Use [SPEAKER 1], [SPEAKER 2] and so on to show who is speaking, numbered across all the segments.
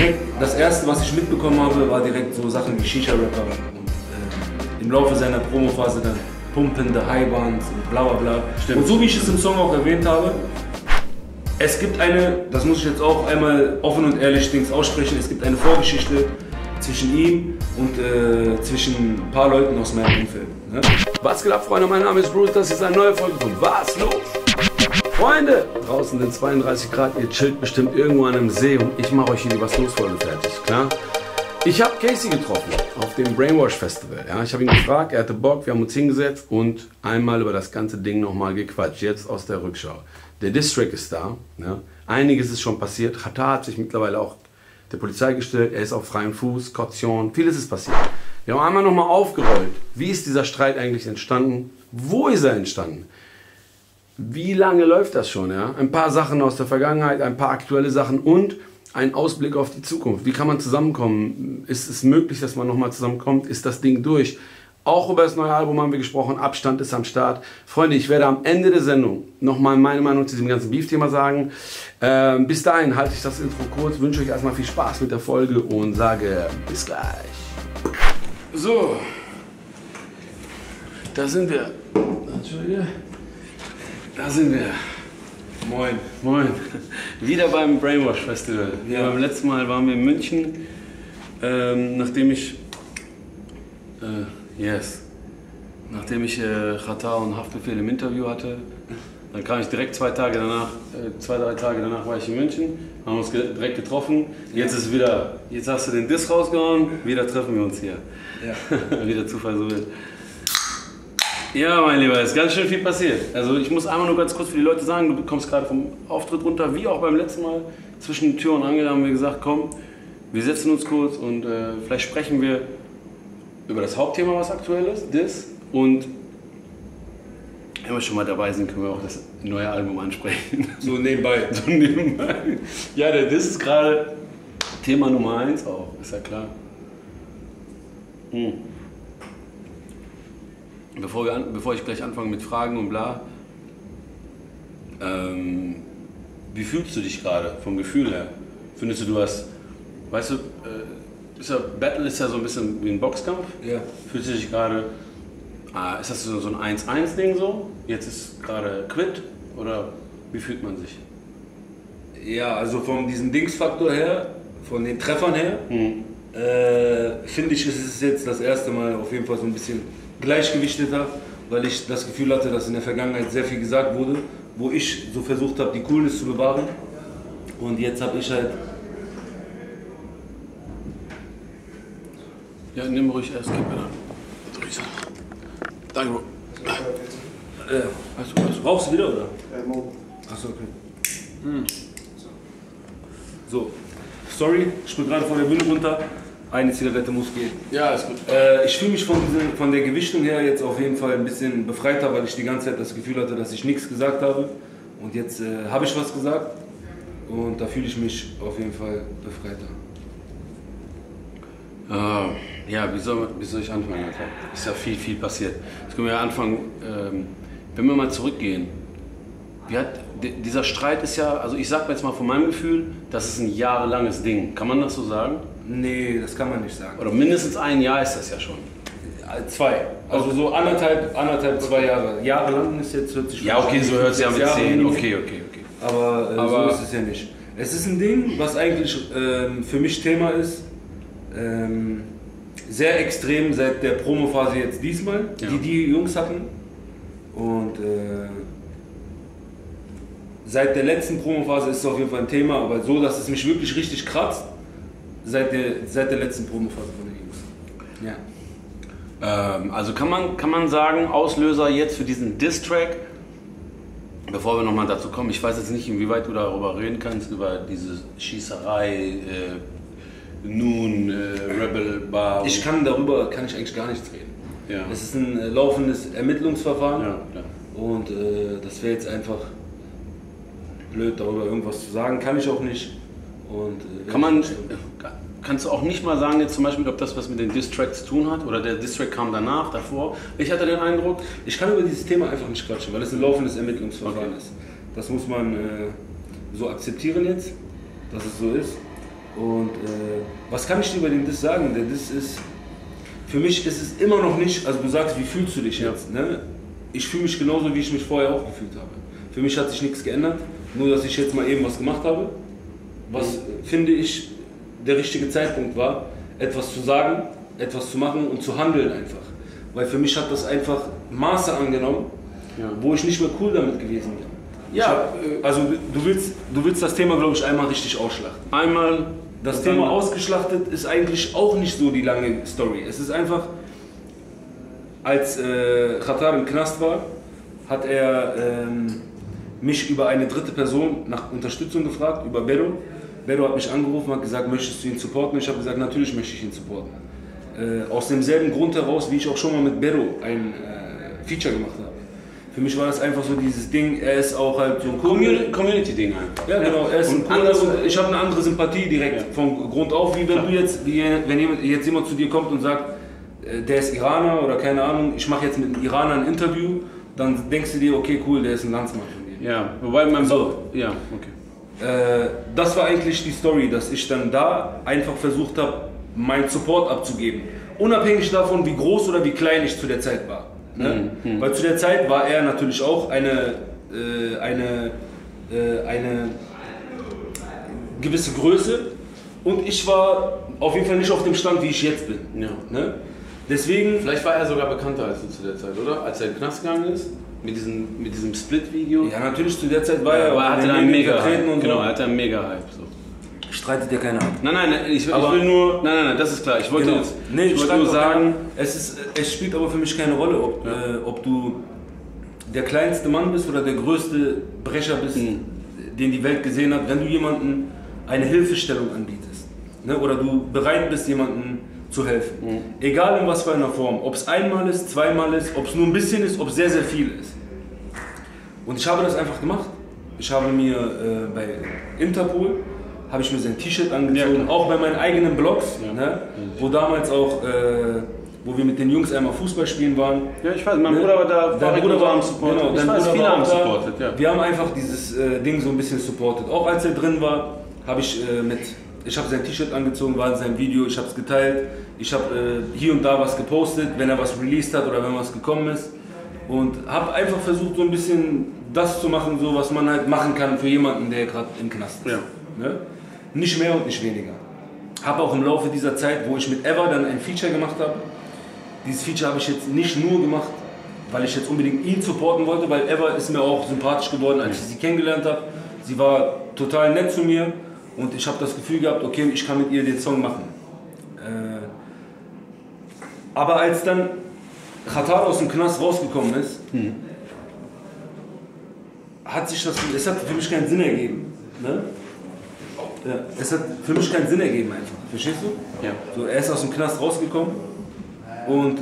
[SPEAKER 1] direkt, das erste, was ich mitbekommen habe, war direkt so Sachen wie Shisha-Rapper und im Laufe seiner Promophase dann pumpende Highbands und bla bla bla. Stimmt. Und so wie ich es im Song auch erwähnt habe, es gibt eine, das muss ich jetzt auch einmal offen und ehrlich aussprechen, es gibt eine Vorgeschichte zwischen ihm und zwischen ein paar Leuten aus meinem Umfeld. Ne?
[SPEAKER 2] Was geht ab, Freunde? Mein Name ist Bruce, das ist eine neue Folge von Was los? Freunde, draußen sind 32 Grad, ihr chillt bestimmt irgendwo an einem See und ich mache euch hier die Was los Folge fertig, klar? Ich habe Casey getroffen auf dem Brainwash Festival. Ja? Ich habe ihn gefragt, er hatte Bock, wir haben uns hingesetzt und einmal über das ganze Ding nochmal gequatscht, jetzt aus der Rückschau. Der Diss-Track ist da, ja? Einiges ist schon passiert, Xatar hat sich mittlerweile auch der Polizei gestellt, er ist auf freiem Fuß, Kaution, vieles ist passiert. Wir haben einmal nochmal aufgerollt, wie ist dieser Streit eigentlich entstanden, wo ist er entstanden? Wie lange läuft das schon? Ja? Ein paar Sachen aus der Vergangenheit, ein paar aktuelle Sachen und ein Ausblick auf die Zukunft. Wie kann man zusammenkommen? Ist es möglich, dass man nochmal zusammenkommt? Ist das Ding durch? Auch über das neue Album haben wir gesprochen. Abstand ist am Start. Freunde, ich werde am Ende der Sendung nochmal meine Meinung zu diesem ganzen Beef-Thema sagen. Bis dahin halte ich das Intro kurz, wünsche euch erstmal viel Spaß mit der Folge und sage bis gleich. So, da sind wir. Entschuldige. Da sind wir. Moin. Moin. Wieder beim Brainwash Festival. Ja. Beim letzten Mal waren wir in München, nachdem ich Xatar und Haftbefehl im Interview hatte. Dann kam ich direkt 3 Tage danach war ich in München, haben uns direkt getroffen. Jetzt ist wieder, jetzt hast du den Diss rausgehauen, wieder treffen wir uns hier. Ja. Wie der Zufall so will. Ja, mein Lieber, ist ganz schön viel passiert. Also ich muss einmal nur ganz kurz für die Leute sagen, du kommst gerade vom Auftritt runter, wie auch beim letzten Mal. Zwischen Tür und Angel haben wir gesagt, komm, wir setzen uns kurz und vielleicht sprechen wir über das Hauptthema, was aktuell ist, Diss. Und wenn wir schon mal dabei sind, können wir auch das neue Album ansprechen.
[SPEAKER 1] So nebenbei.
[SPEAKER 2] So nebenbei. Ja, der Diss ist gerade Thema Nummer 1 auch, ist ja klar. Bevor ich gleich anfange mit Fragen und bla, wie fühlst du dich gerade vom Gefühl her? Findest du, du hast, weißt du, Battle ist ja so ein bisschen wie ein Boxkampf.
[SPEAKER 1] Ja.
[SPEAKER 2] Fühlst du dich gerade, ist das so ein 1-1-Ding so? Jetzt ist gerade Quit oder wie fühlt man sich?
[SPEAKER 1] Ja, also von diesem Dingsfaktor her, von den Treffern her, finde ich, ist es jetzt das erste Mal auf jeden Fall so ein bisschen gleichgewichteter, weil ich das Gefühl hatte, dass in der Vergangenheit sehr viel gesagt wurde, wo ich so versucht habe, die Coolness zu bewahren. Und jetzt habe ich halt...
[SPEAKER 2] Ja, nimm ruhig erst, gib mir dann. Danke, Bro.
[SPEAKER 1] Rauchst du wieder, oder? Achso, okay. So, sorry, ich bin gerade von der Bühne runter. Eine Zigarette muss gehen.
[SPEAKER 2] Ja, ist gut.
[SPEAKER 1] Ich fühle mich von der Gewichtung her jetzt auf jeden Fall ein bisschen befreiter, weil ich die ganze Zeit das Gefühl hatte, dass ich nichts gesagt habe. Und jetzt habe ich was gesagt und da fühle ich mich auf jeden Fall befreiter.
[SPEAKER 2] Ja, wie soll ich anfangen? Alter? Ist ja viel passiert. Jetzt können wir ja anfangen, wenn wir mal zurückgehen. Dieser Streit ist ja, also ich sag jetzt mal von meinem Gefühl, das ist ein jahrelanges Ding. Kann man das so sagen?
[SPEAKER 1] Nee, das kann man nicht sagen.
[SPEAKER 2] Oder mindestens ein Jahr ist das ja schon.
[SPEAKER 1] 2. Also so anderthalb, 2 Jahre. Jahrelang ist jetzt, hört sich
[SPEAKER 2] ja, okay, so hört es ja mit 10. Okay.
[SPEAKER 1] Aber so ist es ja nicht. Es ist ein Ding, was eigentlich für mich Thema ist. Sehr extrem seit der Promophase jetzt diesmal, ja. die Jungs hatten. Und seit der letzten Promophase ist es auf jeden Fall ein Thema, aber so, dass es mich wirklich richtig kratzt, seit der letzten Promophase von den Jungs. Ja.
[SPEAKER 2] Also kann man sagen, Auslöser jetzt für diesen Diss-Track, bevor wir nochmal dazu kommen, ich weiß jetzt nicht, inwieweit du darüber reden kannst, über diese Schießerei, Rebel Bar.
[SPEAKER 1] Darüber kann ich eigentlich gar nichts reden.
[SPEAKER 2] Ja. Es
[SPEAKER 1] ist ein laufendes Ermittlungsverfahren,
[SPEAKER 2] ja, klar.
[SPEAKER 1] Und das wäre jetzt einfach blöd, darüber irgendwas zu sagen, kann ich auch nicht. Und,
[SPEAKER 2] kannst du auch nicht mal sagen, jetzt zum Beispiel, ob das was mit den Diss-Tracks zu tun hat oder der Diss-Track kam danach, davor? Ich hatte den Eindruck,
[SPEAKER 1] ich kann über dieses Thema einfach nicht quatschen, weil es ein laufendes Ermittlungsverfahren ist. Das muss man so akzeptieren jetzt, dass es so ist. Und was kann ich dir über den Diss sagen? Der Diss ist, für mich ist es immer noch nicht, also du sagst, wie fühlst du dich jetzt? Ne? Ich fühle mich genauso, wie ich mich vorher auch gefühlt habe. Für mich hat sich nichts geändert, nur dass ich jetzt mal eben was gemacht habe, was, finde ich, der richtige Zeitpunkt war, etwas zu sagen, etwas zu machen und zu handeln einfach. Weil für mich hat das einfach Maße angenommen, wo ich nicht mehr cool damit gewesen bin.
[SPEAKER 2] Ja,
[SPEAKER 1] Also du willst das Thema, glaube ich, einmal richtig ausschlachten.
[SPEAKER 2] einmal
[SPEAKER 1] Das Thema ausgeschlachtet ist eigentlich auch nicht so die lange Story. Es ist einfach, als Xatar im Knast war, hat er mich über eine dritte Person nach Unterstützung gefragt, über Bedo. Bedo hat mich angerufen, hat gesagt, möchtest du ihn supporten? Ich habe gesagt, natürlich möchte ich ihn supporten. Aus demselben Grund heraus, wie ich auch schon mal mit Bedo ein Feature gemacht habe. Für mich war das einfach so dieses Ding, er ist auch halt so ein
[SPEAKER 2] Community-Ding einfach.
[SPEAKER 1] Ja, genau, er ist ein cooler und ich habe eine andere Sympathie direkt von Grund auf, wie wenn du jetzt, wenn jetzt jemand zu dir kommt und sagt, der ist Iraner oder keine Ahnung, ich mache jetzt mit einem Iraner ein Interview, dann denkst du dir, okay, cool, der ist ein Landsmann von dir.
[SPEAKER 2] Ja, wobei man
[SPEAKER 1] so.
[SPEAKER 2] Ja, okay.
[SPEAKER 1] Das war eigentlich die Story, dass ich dann da einfach versucht habe, meinen Support abzugeben. Unabhängig davon, wie groß oder wie klein ich zu der Zeit war. Ne? Weil zu der Zeit war er natürlich auch eine gewisse Größe und ich war auf jeden Fall nicht auf dem Stand, wie ich jetzt bin.
[SPEAKER 2] Ja.
[SPEAKER 1] Ne? Deswegen.
[SPEAKER 2] Vielleicht war er sogar bekannter als du zu der Zeit, oder? Als er in den Knast gegangen ist, mit diesem Split-Video.
[SPEAKER 1] Ja, natürlich zu der Zeit war er.
[SPEAKER 2] Aber er hatte einen Mega-Hype.
[SPEAKER 1] Und
[SPEAKER 2] genau,
[SPEAKER 1] so.
[SPEAKER 2] er hatte einen Mega-Hype. So.
[SPEAKER 1] Streitet ja keiner ab.
[SPEAKER 2] Nein, ich will nur. Nein, das ist klar. Ich wollte jetzt. Nee, ich wollte nur sagen.
[SPEAKER 1] Es spielt aber für mich keine Rolle, ob du der kleinste Mann bist oder der größte Brecher bist, den die Welt gesehen hat. Wenn du jemandem eine Hilfestellung anbietest, ne, oder du bereit bist, jemandem zu helfen. Egal in was für einer Form. Ob es einmal ist, zweimal ist, ob es nur ein bisschen ist, ob es sehr, sehr viel ist. Und ich habe das einfach gemacht. Ich habe mir bei Interpol habe ich mir sein T-Shirt angezogen, auch bei meinen eigenen Blogs, ne, wo damals auch, wo wir mit den Jungs einmal Fußball spielen waren.
[SPEAKER 2] Ja, ich weiß, mein Bruder war da,
[SPEAKER 1] dein Bruder war am Support.
[SPEAKER 2] Genau, ich weiß, viele haben supportet, ja.
[SPEAKER 1] Wir haben einfach dieses Ding so ein bisschen supportet. Auch als er drin war, habe ich ich habe sein T-Shirt angezogen, war in seinem Video, ich habe es geteilt, ich habe hier und da was gepostet, wenn er was released hat oder wenn was gekommen ist. Und habe einfach versucht, so ein bisschen das zu machen, so was man halt machen kann für jemanden, der gerade im Knast ist.
[SPEAKER 2] Ja.
[SPEAKER 1] Ne? Nicht mehr und nicht weniger. Habe auch im Laufe dieser Zeit, wo ich mit Eva dann ein Feature gemacht habe, dieses Feature habe ich jetzt nicht nur gemacht, weil ich jetzt unbedingt ihn supporten wollte, weil Eva ist mir auch sympathisch geworden, als ich sie kennengelernt habe. Sie war total nett zu mir und ich habe das Gefühl gehabt, okay, ich kann mit ihr den Song machen. Aber als dann Xatar aus dem Knast rausgekommen ist, es hat für mich keinen Sinn ergeben. Ne? Ja, es hat für mich keinen Sinn ergeben einfach. Verstehst du?
[SPEAKER 2] Ja. So,
[SPEAKER 1] er ist aus dem Knast rausgekommen und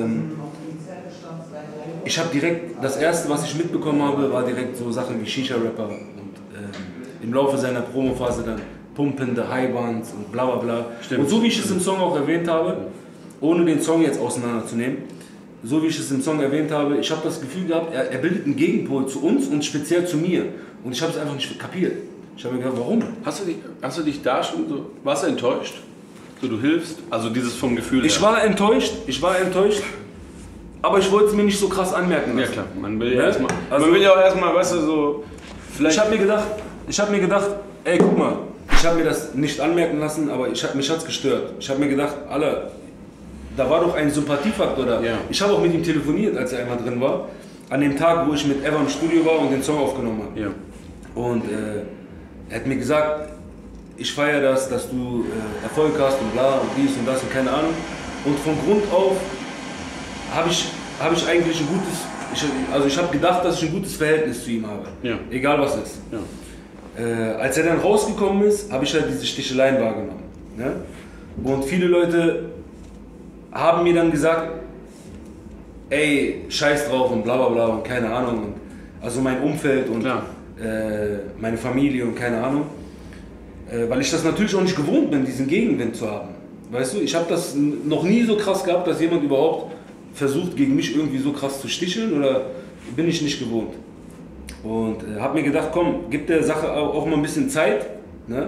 [SPEAKER 1] ich habe direkt, das erste, was ich mitbekommen habe, war direkt so Sachen wie Shisha-Rapper und im Laufe seiner Promophase dann pumpende Highbands und bla bla bla.
[SPEAKER 2] Stimmt.
[SPEAKER 1] Und so wie ich es im Song auch erwähnt habe, ohne den Song jetzt auseinanderzunehmen, so wie ich es im Song erwähnt habe, ich habe das Gefühl gehabt, er bildet einen Gegenpol zu uns und speziell zu mir. Und ich habe es einfach nicht kapiert. Ich habe mir gedacht, warum?
[SPEAKER 2] Hast du dich da schon so, warst du enttäuscht? So, du hilfst, also dieses vom Gefühl her.
[SPEAKER 1] Ich war enttäuscht, aber ich wollte es mir nicht so krass anmerken lassen.
[SPEAKER 2] Ja klar, man will ja erstmal, man will ja auch erstmal, weißt du, so, vielleicht...
[SPEAKER 1] Ich habe mir gedacht, ey, guck mal, ich habe mir das nicht anmerken lassen, aber mich hat es gestört. Ich habe mir gedacht, Alter, da war doch ein Sympathiefaktor da. Ja. Ich habe auch mit ihm telefoniert, als er einmal drin war, an dem Tag, wo ich mit Eva im Studio war und den Song aufgenommen habe. Ja. Und er hat mir gesagt, ich feiere das, dass du Erfolg hast und bla und dies und das und keine Ahnung. Und von Grund auf habe ich eigentlich ein gutes, ich habe gedacht, dass ich ein gutes Verhältnis zu ihm habe. Ja. Egal was ist. Ja. Als er dann rausgekommen ist, habe ich halt diese Sticheleien wahrgenommen. Ne? Und viele Leute haben mir dann gesagt, ey, scheiß drauf und bla bla bla und keine Ahnung. Und also mein Umfeld und meine Familie und keine Ahnung. Weil ich das natürlich auch nicht gewohnt bin, diesen Gegenwind zu haben. Weißt du, ich habe das noch nie so krass gehabt, dass jemand überhaupt versucht, gegen mich irgendwie so krass zu sticheln, oder bin ich nicht gewohnt. Und habe mir gedacht, komm, gib der Sache auch mal ein bisschen Zeit, ne?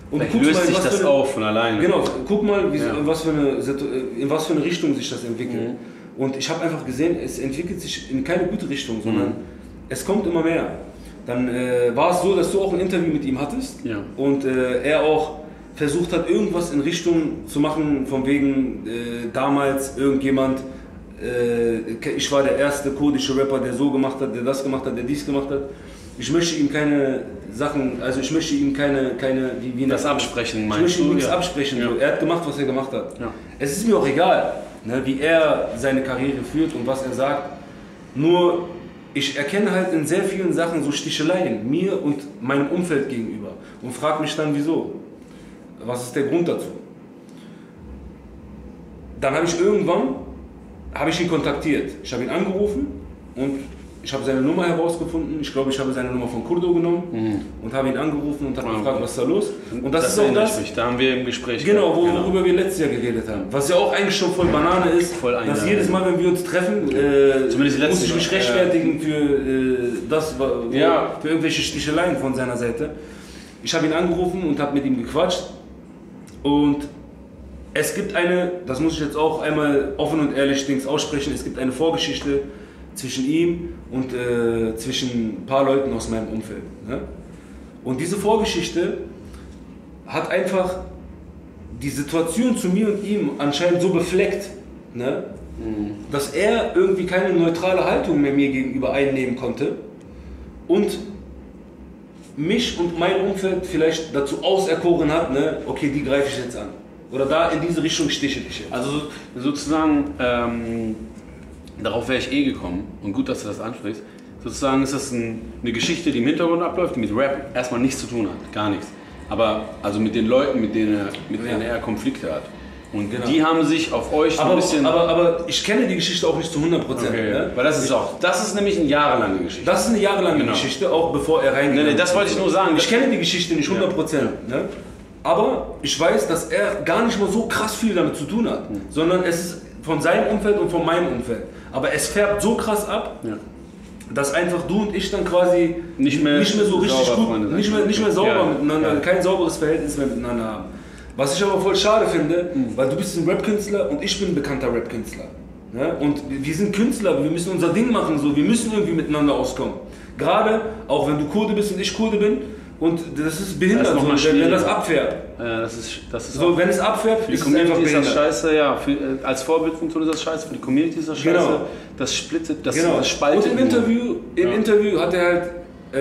[SPEAKER 1] Und
[SPEAKER 2] vielleicht löst sich das auf von alleine.
[SPEAKER 1] Genau, guck mal, in was für eine Richtung sich das entwickelt. Und ich habe einfach gesehen, es entwickelt sich in keine gute Richtung, sondern es kommt immer mehr. Dann war es so, dass du auch ein Interview mit ihm hattest und er auch versucht hat, irgendwas in Richtung zu machen, von wegen damals irgendjemand, ich war der erste kurdische Rapper, der so gemacht hat, der das gemacht hat, der dies gemacht hat. Ich möchte ihm keine Sachen, also ich möchte ihm keine wie das
[SPEAKER 2] absprechen,
[SPEAKER 1] meinst du? Ich möchte ihm nichts absprechen. So. Er hat gemacht, was er gemacht hat. Ja. Es ist mir auch egal, ne, wie er seine Karriere führt und was er sagt. Nur, ich erkenne halt in sehr vielen Sachen so Sticheleien, mir und meinem Umfeld gegenüber. Und frage mich dann, wieso? Was ist der Grund dazu? Dann habe ich irgendwann ihn kontaktiert. Ich habe ihn angerufen und ich habe seine Nummer herausgefunden. Ich glaube, ich habe seine Nummer von Kurdo genommen und habe ihn angerufen und habe gefragt, was ist da los? Und das ist auch das.
[SPEAKER 2] Da haben wir im Gespräch.
[SPEAKER 1] Genau, worüber wir letztes Jahr geredet haben. Was ja auch eigentlich schon voll Banane ist, dass jedes Mal, wenn wir uns treffen, muss ich mich rechtfertigen für irgendwelche Sticheleien von seiner Seite. Ich habe ihn angerufen und habe mit ihm gequatscht. Und es gibt das muss ich jetzt auch einmal offen und ehrlich aussprechen, es gibt eine Vorgeschichte zwischen ihm und zwischen ein paar Leuten aus meinem Umfeld. Ne? Und diese Vorgeschichte hat einfach die Situation zu mir und ihm anscheinend so befleckt, ne? Dass er irgendwie keine neutrale Haltung mehr mir gegenüber einnehmen konnte und mich und mein Umfeld vielleicht dazu auserkoren hat, ne? Okay, die greife ich jetzt an. Oder da in diese Richtung stiche ich jetzt.
[SPEAKER 2] Also sozusagen, darauf wäre ich gekommen und gut, dass du das ansprichst. Sozusagen ist das eine Geschichte, die im Hintergrund abläuft, die mit Rap erstmal nichts zu tun hat, gar nichts. Aber also mit den Leuten, mit denen er Konflikte hat. Und die haben sich auf euch so ein bisschen...
[SPEAKER 1] Aber ich kenne die Geschichte auch nicht zu 100%. Okay. Ne?
[SPEAKER 2] Weil das ist nämlich eine jahrelange Geschichte.
[SPEAKER 1] Das ist eine jahrelange Geschichte, auch bevor er reingeht.
[SPEAKER 2] Nee, das wollte ich nur sagen.
[SPEAKER 1] Ich kenne die Geschichte nicht 100%. Ne? Aber ich weiß, dass er gar nicht mal so krass viel damit zu tun hat. Sondern es ist von seinem Umfeld und von meinem Umfeld. Aber es färbt so krass ab, dass einfach du und ich dann quasi nicht mehr so richtig gut, nicht mehr sauber miteinander, kein sauberes Verhältnis mehr miteinander haben. Was ich aber voll schade finde, weil du bist ein Rap-Künstler und ich bin ein bekannter Rap-Künstler. Ja? Und wir sind Künstler, wir müssen unser Ding machen, so. Wir müssen irgendwie miteinander auskommen. Gerade, auch wenn du Kurde bist und ich Kurde bin, und das ist behindert, das ist wenn das abfährt.
[SPEAKER 2] Ja, das ist
[SPEAKER 1] so, wenn es abfährt,
[SPEAKER 2] für die Community ist das scheiße, ja. Als Vorbildfunktion ist das scheiße, für die Community ist das scheiße. Genau. Das splittet, das spaltet.
[SPEAKER 1] Und im Interview hat er halt,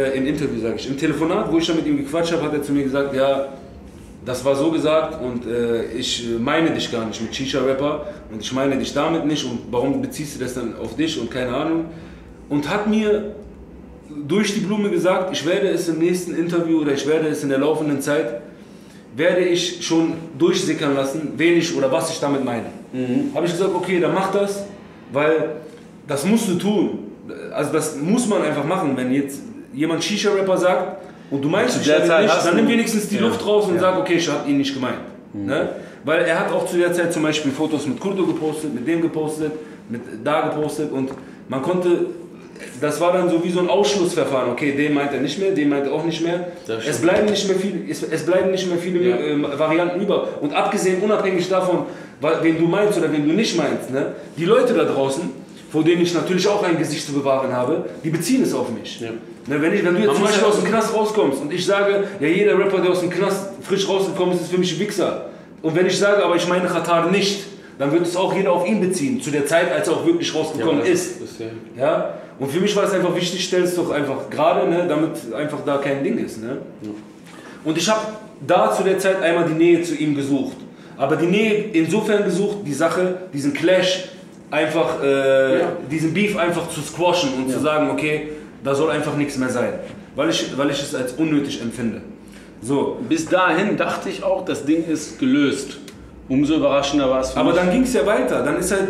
[SPEAKER 1] im Telefonat, wo ich dann mit ihm gequatscht habe, hat er zu mir gesagt, ja, das war so gesagt und ich meine dich gar nicht mit Shisha-Rapper und ich meine dich damit nicht und warum beziehst du das dann auf dich und keine Ahnung. Und hat mir durch die Blume gesagt, ich werde es im nächsten Interview oder ich werde es in der laufenden Zeit, werde ich schon durchsickern lassen, wen ich oder was ich damit meine. Habe ich gesagt, okay, dann mach das, weil das musst du tun. Also das muss man einfach machen, wenn jetzt jemand Shisha-Rapper sagt, und du meinst dich nicht, dann nimm wenigstens die Luft raus und sag, okay, ich habe ihn nicht gemeint. Ne? Weil er hat auch zu der Zeit zum Beispiel Fotos mit Kurdo gepostet, mit dem gepostet, mit da gepostet und man konnte, das war dann so wie so ein Ausschlussverfahren. Okay, den meint er nicht mehr, den meint er auch nicht mehr. Es bleiben nicht mehr viele Varianten über. Und abgesehen, unabhängig davon, wen du meinst oder wen du nicht meinst, ne? Die Leute da draußen, vor denen ich natürlich auch ein Gesicht zu bewahren habe, die beziehen es auf mich. Ja. Ne, wenn du jetzt zum Beispiel aus dem Knast rauskommst und ich sage, ja, jeder Rapper, der aus dem Knast frisch rausgekommen ist, ist für mich ein Wichser. Und wenn ich sage, aber ich meine Khatar nicht, dann wird es auch jeder auf ihn beziehen, zu der Zeit, als er auch wirklich rausgekommen ist. Ja? Und für mich war es einfach wichtig, stell es doch einfach gerade, ne, damit einfach da kein Ding ist. Ne? Ja. Und ich habe da zu der Zeit einmal die Nähe zu ihm gesucht. Aber die Nähe insofern gesucht, die Sache, diesen Clash, einfach diesen Beef einfach zu squashen und zu sagen, okay, da soll einfach nichts mehr sein, weil ich es als unnötig empfinde. So.
[SPEAKER 2] Bis dahin dachte ich auch, das Ding ist gelöst. Umso überraschender war es für mich.
[SPEAKER 1] Aber dann ging es ja weiter. Dann ist halt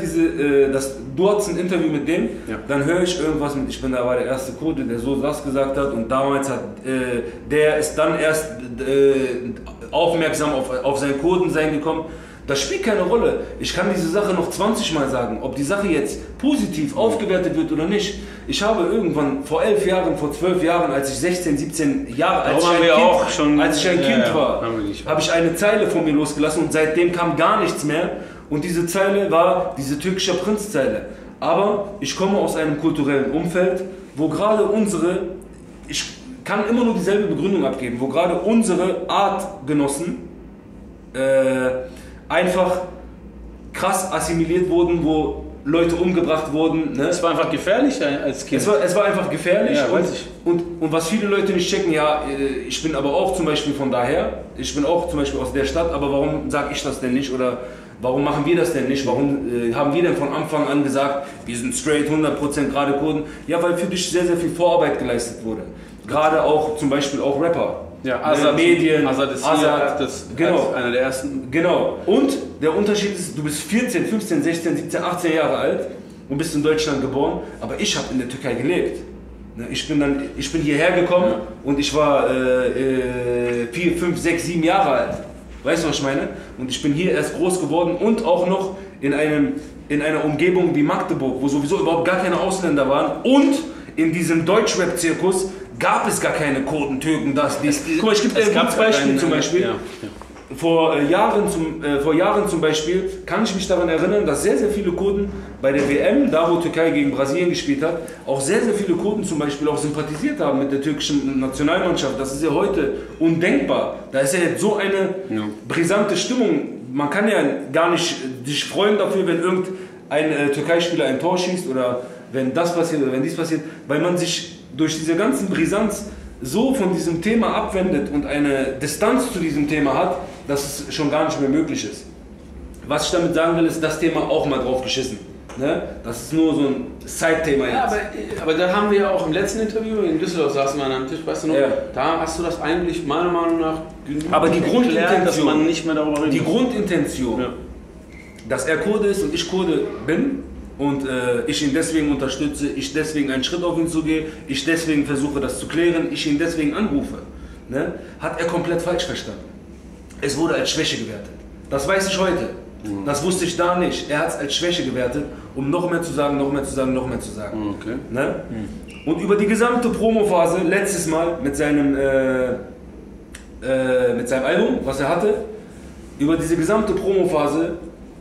[SPEAKER 1] du hattest ein Interview mit dem, dann höre ich irgendwas mit, ich bin da war der erste Kurde, der so das gesagt hat und damals hat, der ist dann erst aufmerksam auf sein Kurdensein gekommen. Das spielt keine Rolle. Ich kann diese Sache noch 20 Mal sagen, ob die Sache jetzt positiv aufgewertet wird oder nicht. Ich habe irgendwann vor 11 Jahren, vor 12 Jahren, als ich 16, 17 Jahre alt war, als ich ein Kind war, habe ich eine Zeile von mir losgelassen und seitdem kam gar nichts mehr. Und diese Zeile war diese türkische Prinzzeile. Aber ich komme aus einem kulturellen Umfeld, wo gerade ich kann immer nur dieselbe Begründung abgeben, wo gerade unsere Artgenossen einfach krass assimiliert wurden, wo Leute umgebracht wurden. Ne?
[SPEAKER 2] Es war einfach gefährlich als Kind.
[SPEAKER 1] Es war einfach gefährlich,
[SPEAKER 2] ja,
[SPEAKER 1] und was viele Leute nicht checken, ja, ich bin aber auch zum Beispiel von daher, ich bin auch zum Beispiel aus der Stadt, aber warum sage ich das denn nicht oder warum machen wir das denn nicht? Warum haben wir denn von Anfang an gesagt, wir sind straight 100% gerade Kurden? Ja, weil für dich sehr, sehr viel Vorarbeit geleistet wurde. Gerade auch zum Beispiel auch Rapper.
[SPEAKER 2] Ja, Azad,
[SPEAKER 1] Medien,
[SPEAKER 2] Azad ist
[SPEAKER 1] genau,
[SPEAKER 2] einer der ersten.
[SPEAKER 1] Genau. Und der Unterschied ist, du bist 14, 15, 16, 17, 18 Jahre alt und bist in Deutschland geboren, aber ich habe in der Türkei gelebt. Ich bin hierher gekommen, ja, und ich war 4, 5, 6, 7 Jahre alt. Weißt du, was ich meine? Und ich bin hier erst groß geworden und auch noch in einer Umgebung wie Magdeburg, wo sowieso überhaupt gar keine Ausländer waren, und in diesem Deutschrap-Zirkus gab es gar keine Kurden, Türken, dies. Guck mal, ich gebe dir ein gutes Beispiel zum Beispiel. Ja. Vor Jahren zum Beispiel kann ich mich daran erinnern, dass sehr, sehr viele Kurden bei der WM, da wo Türkei gegen Brasilien gespielt hat, auch sehr, sehr viele Kurden zum Beispiel auch sympathisiert haben mit der türkischen Nationalmannschaft. Das ist ja heute undenkbar. Da ist ja jetzt so eine brisante Stimmung. Man kann ja gar nicht sich freuen dafür, wenn irgendein Türkei-Spieler ein Tor schießt oder wenn das passiert oder wenn dies passiert, weil man sich durch diese ganzen Brisanz so von diesem Thema abwendet und eine Distanz zu diesem Thema hat, dass es schon gar nicht mehr möglich ist. Was ich damit sagen will, ist das Thema auch mal drauf geschissen. Ne? Das ist nur so ein Side-Thema jetzt.
[SPEAKER 2] Ja, aber da haben wir ja auch im letzten Interview, in Düsseldorf saßen wir an einem Tisch, weißt du noch,
[SPEAKER 1] ja,
[SPEAKER 2] da hast du das eigentlich meiner Meinung nach genug
[SPEAKER 1] aber die Grundintention,
[SPEAKER 2] dass man nicht mehr darüber redet.
[SPEAKER 1] Die Grundintention, ja, dass er Kurde ist und ich Kurde bin, und ich ihn deswegen unterstütze, ich deswegen einen Schritt auf ihn zugehe, ich deswegen versuche das zu klären, ich ihn deswegen anrufe, ne, hat er komplett falsch verstanden. Es wurde als Schwäche gewertet. Das weiß ich heute. Das wusste ich da nicht. Er hat es als Schwäche gewertet, um noch mehr zu sagen, noch mehr zu sagen, noch mehr zu sagen.
[SPEAKER 2] Okay.
[SPEAKER 1] Ne? Und über die gesamte Promophase, letztes Mal mit seinem Album, was er hatte, über diese gesamte Promophase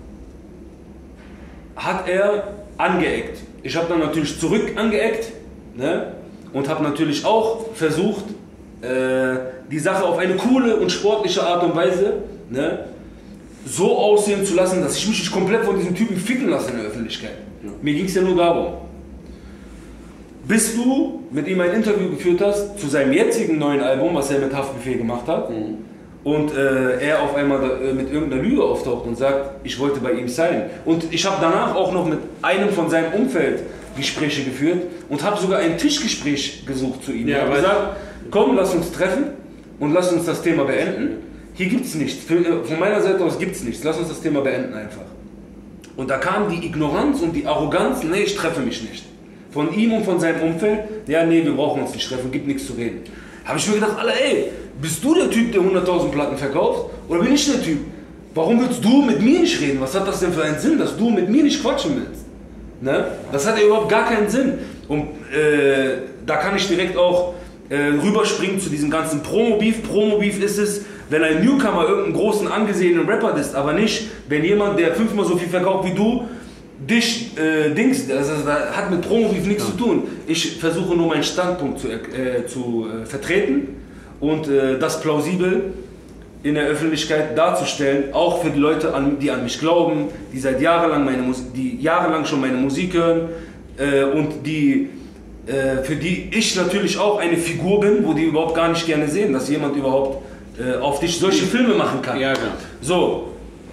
[SPEAKER 1] hat er angeeckt. Ich habe dann natürlich zurück angeeckt, ne? Und habe natürlich auch versucht, die Sache auf eine coole und sportliche Art und Weise, ne, so aussehen zu lassen, dass ich mich nicht komplett von diesem Typen ficken lasse in der Öffentlichkeit. Ja. Mir ging es ja nur darum. Bis du mit ihm ein Interview geführt hast zu seinem jetzigen neuen Album, was er mit Haftbefehl gemacht hat, und er auf einmal mit irgendeiner Lüge auftaucht und sagt, ich wollte bei ihm sein. Und ich habe danach auch noch mit einem von seinem Umfeld Gespräche geführt und habe sogar ein Tischgespräch gesucht zu ihm. Ja, ich habe gesagt, komm, lass uns treffen und lass uns das Thema beenden. Hier gibt es nichts, von meiner Seite aus gibt es nichts, lass uns das Thema beenden einfach. Und da kam die Ignoranz und die Arroganz, nee, ich treffe mich nicht. Von ihm und von seinem Umfeld, ja, nee, wir brauchen uns nicht treffen, gibt nichts zu reden. Habe ich mir gedacht, Alter, ey, bist du der Typ, der 100.000 Platten verkauft? Oder bin ich der Typ? Warum willst du mit mir nicht reden? Was hat das denn für einen Sinn, dass du mit mir nicht quatschen willst? Ne? Das hat ja überhaupt gar keinen Sinn. Und da kann ich direkt auch rüberspringen zu diesem ganzen Promo-Beef. Promo-Beef ist es, wenn ein Newcomer irgendeinen großen, angesehenen Rapper ist, aber nicht, wenn jemand, der 5-mal so viel verkauft wie du, dich das hat mit Promo-Beef nichts zu tun. Ich versuche nur meinen Standpunkt zu vertreten und das plausibel in der Öffentlichkeit darzustellen, auch für die Leute, die an mich glauben, die seit jahrelang schon meine Musik hören und für die ich natürlich auch eine Figur bin, wo die überhaupt gar nicht gerne sehen, dass jemand überhaupt auf dich solche Filme machen kann.
[SPEAKER 2] Ja, genau.
[SPEAKER 1] So,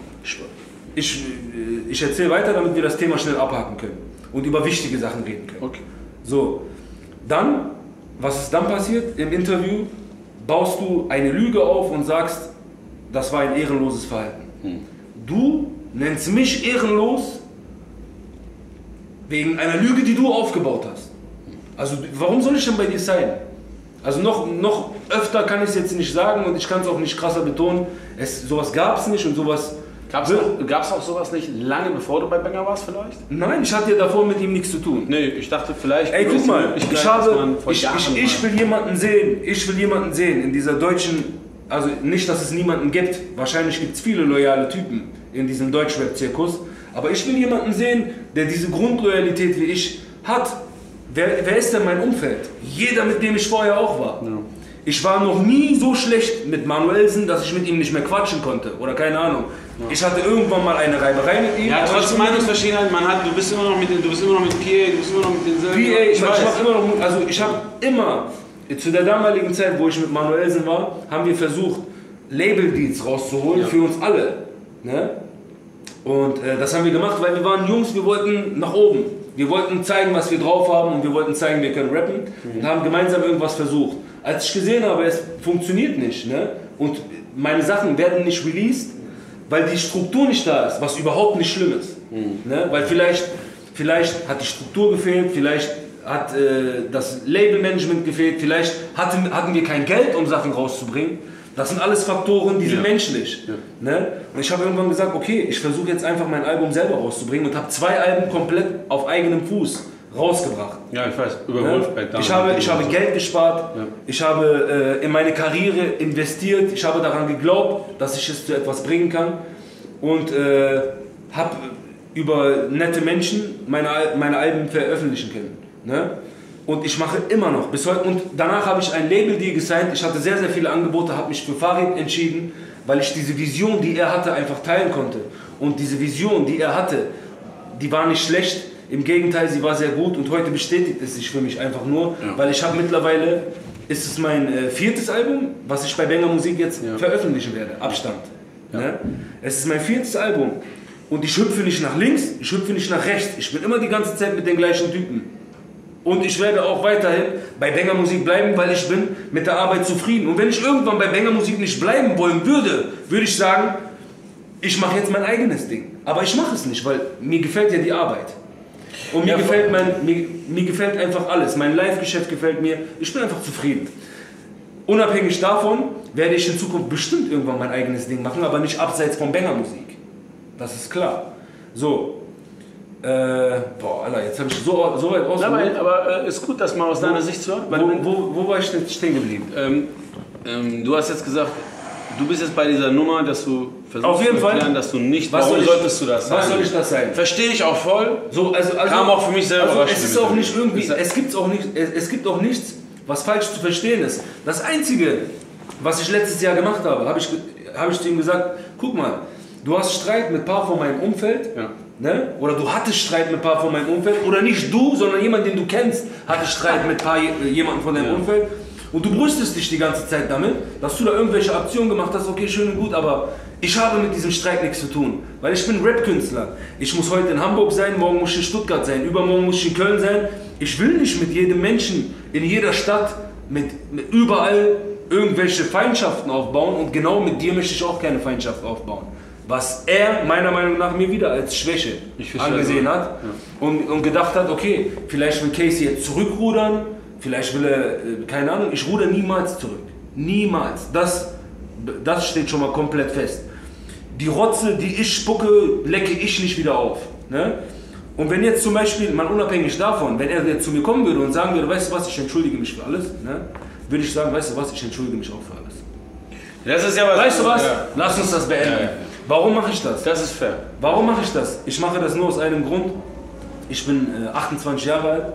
[SPEAKER 1] ich erzähle weiter, damit wir das Thema schnell abhaken können und über wichtige Sachen reden können.
[SPEAKER 2] Okay.
[SPEAKER 1] So, dann, was ist dann passiert? Im Interview baust du eine Lüge auf und sagst, das war ein ehrenloses Verhalten. Du nennst mich ehrenlos wegen einer Lüge, die du aufgebaut hast. Also warum soll ich denn bei dir sein? Also noch öfter kann ich es jetzt nicht sagen und ich kann es auch nicht krasser betonen. Sowas gab es nicht und sowas
[SPEAKER 2] Gab es auch sowas nicht lange bevor du bei Benga warst vielleicht?
[SPEAKER 1] Nein, ich hatte ja davor mit ihm nichts zu tun.
[SPEAKER 2] Nee, ich dachte vielleicht...
[SPEAKER 1] Ey, guck mal, ich will jemanden sehen in dieser deutschen... Also nicht, dass es niemanden gibt. Wahrscheinlich gibt es viele loyale Typen in diesem Deutschrap-Zirkus. Aber ich will jemanden sehen, der diese Grundloyalität wie ich hat. Wer ist denn mein Umfeld? Jeder, mit dem ich vorher auch war. Ja. Ich war noch nie so schlecht mit Manuelsen, dass ich mit ihm nicht mehr quatschen konnte. Oder keine Ahnung. Ja. Ich hatte irgendwann mal eine Reiberei mit ihm.
[SPEAKER 2] Ja, trotz Meinungsverschiedenheit, du bist immer noch mit PA, du bist immer noch mit denselben.
[SPEAKER 1] Ich habe immer, zu der damaligen Zeit, wo ich mit Manuelsen war, haben wir versucht, Label-Deals rauszuholen für uns alle. Ne? Und das haben wir gemacht, weil wir waren Jungs, wir wollten nach oben. Wir wollten zeigen, was wir drauf haben und wir wollten zeigen, wir können rappen und haben gemeinsam irgendwas versucht. Als ich gesehen habe, es funktioniert nicht, ne? Und meine Sachen werden nicht released, weil die Struktur nicht da ist, was überhaupt nicht schlimm ist. Ne? Weil vielleicht hat die Struktur gefehlt, vielleicht hat das Labelmanagement gefehlt, vielleicht hatten wir kein Geld, um Sachen rauszubringen. Das sind alles Faktoren, die sind menschlich. Ja. Ne? Und ich habe irgendwann gesagt, okay, ich versuche jetzt einfach mein Album selber rauszubringen und habe 2 Alben komplett auf eigenem Fuß rausgebracht.
[SPEAKER 2] Ja, ich weiß, über
[SPEAKER 1] ne?
[SPEAKER 2] Wolfpack.
[SPEAKER 1] Ich habe Geld gespart, ich habe in meine Karriere investiert, ich habe daran geglaubt, dass ich es zu etwas bringen kann und habe über nette Menschen meine Alben veröffentlichen können. Ne? Und ich mache immer noch bis heute. Und danach habe ich ein Label-Deal gesigned. Ich hatte sehr, sehr viele Angebote, habe mich für Farid entschieden, weil ich diese Vision, die er hatte, einfach teilen konnte. Und diese Vision, die er hatte, die war nicht schlecht. Im Gegenteil, sie war sehr gut. Und heute bestätigt es sich für mich einfach nur, weil ich habe mittlerweile, ist es mein 4. Album, was ich bei Benga Musik jetzt veröffentlichen werde. Abstand. Ja. Ne? Es ist mein 4. Album. Und ich hüpfe nicht nach links, ich hüpfe nicht nach rechts. Ich bin immer die ganze Zeit mit den gleichen Typen. Und ich werde auch weiterhin bei Benga Musik bleiben, weil ich bin mit der Arbeit zufrieden. Und wenn ich irgendwann bei Benga Musik nicht bleiben wollen würde, würde ich sagen, ich mache jetzt mein eigenes Ding. Aber ich mache es nicht, weil mir gefällt ja die Arbeit. Und mir gefällt einfach alles. Mein Live-Geschäft gefällt mir. Ich bin einfach zufrieden. Unabhängig davon werde ich in Zukunft bestimmt irgendwann mein eigenes Ding machen, aber nicht abseits von Benga Musik. Das ist klar. So. Boah, Alter, jetzt habe ich so weit ausgeholt.
[SPEAKER 2] Aber ist gut, das mal aus deiner Sicht zu hören.
[SPEAKER 1] Wo war ich denn stehen geblieben?
[SPEAKER 2] Du hast jetzt gesagt, du bist jetzt bei dieser Nummer, dass du versuchst zu erklären, dass du nicht...
[SPEAKER 1] Warum solltest du das sein? Was soll ich das sein?
[SPEAKER 2] Verstehe ich auch voll.
[SPEAKER 1] So,
[SPEAKER 2] kam auch für mich selber überraschend.
[SPEAKER 1] Es ist auch nicht irgendwie... Es gibt auch nichts, was falsch zu verstehen ist. Das Einzige, was ich letztes Jahr gemacht habe, habe ich zu ihm gesagt, guck mal, du hast Streit mit ein paar von meinem Umfeld. Ja. Ne? Oder du hattest Streit mit ein paar von meinem Umfeld, oder nicht du, sondern jemand, den du kennst, hatte Streit mit jemandem von deinem Umfeld. Und du brüstest dich die ganze Zeit damit, dass du da irgendwelche Aktionen gemacht hast, okay, schön und gut, aber ich habe mit diesem Streit nichts zu tun. Weil ich bin Rap-Künstler. Ich muss heute in Hamburg sein, morgen muss ich in Stuttgart sein, übermorgen muss ich in Köln sein. Ich will nicht mit jedem Menschen in jeder Stadt, mit überall irgendwelche Feindschaften aufbauen, und genau mit dir möchte ich auch keine Feindschaft aufbauen. Was er meiner Meinung nach mir wieder als Schwäche angesehen hat und gedacht hat, okay, vielleicht will Casey jetzt zurückrudern, vielleicht will er, keine Ahnung, ich ruder niemals zurück. Niemals. Das steht schon mal komplett fest. Die Rotze, die ich spucke, lecke ich nicht wieder auf. Ne? Und wenn jetzt zum Beispiel, mal unabhängig davon, wenn er jetzt zu mir kommen würde und sagen würde, weißt du was, ich entschuldige mich für alles, ne? Würde ich sagen, weißt du was, ich entschuldige mich auch für alles.
[SPEAKER 2] Das ist ja was.
[SPEAKER 1] Weißt du was? Ja. Lass uns das beenden. Ja. Warum mache ich das?
[SPEAKER 2] Das ist fair.
[SPEAKER 1] Warum mache ich das? Ich mache das nur aus einem Grund. Ich bin 28 Jahre alt.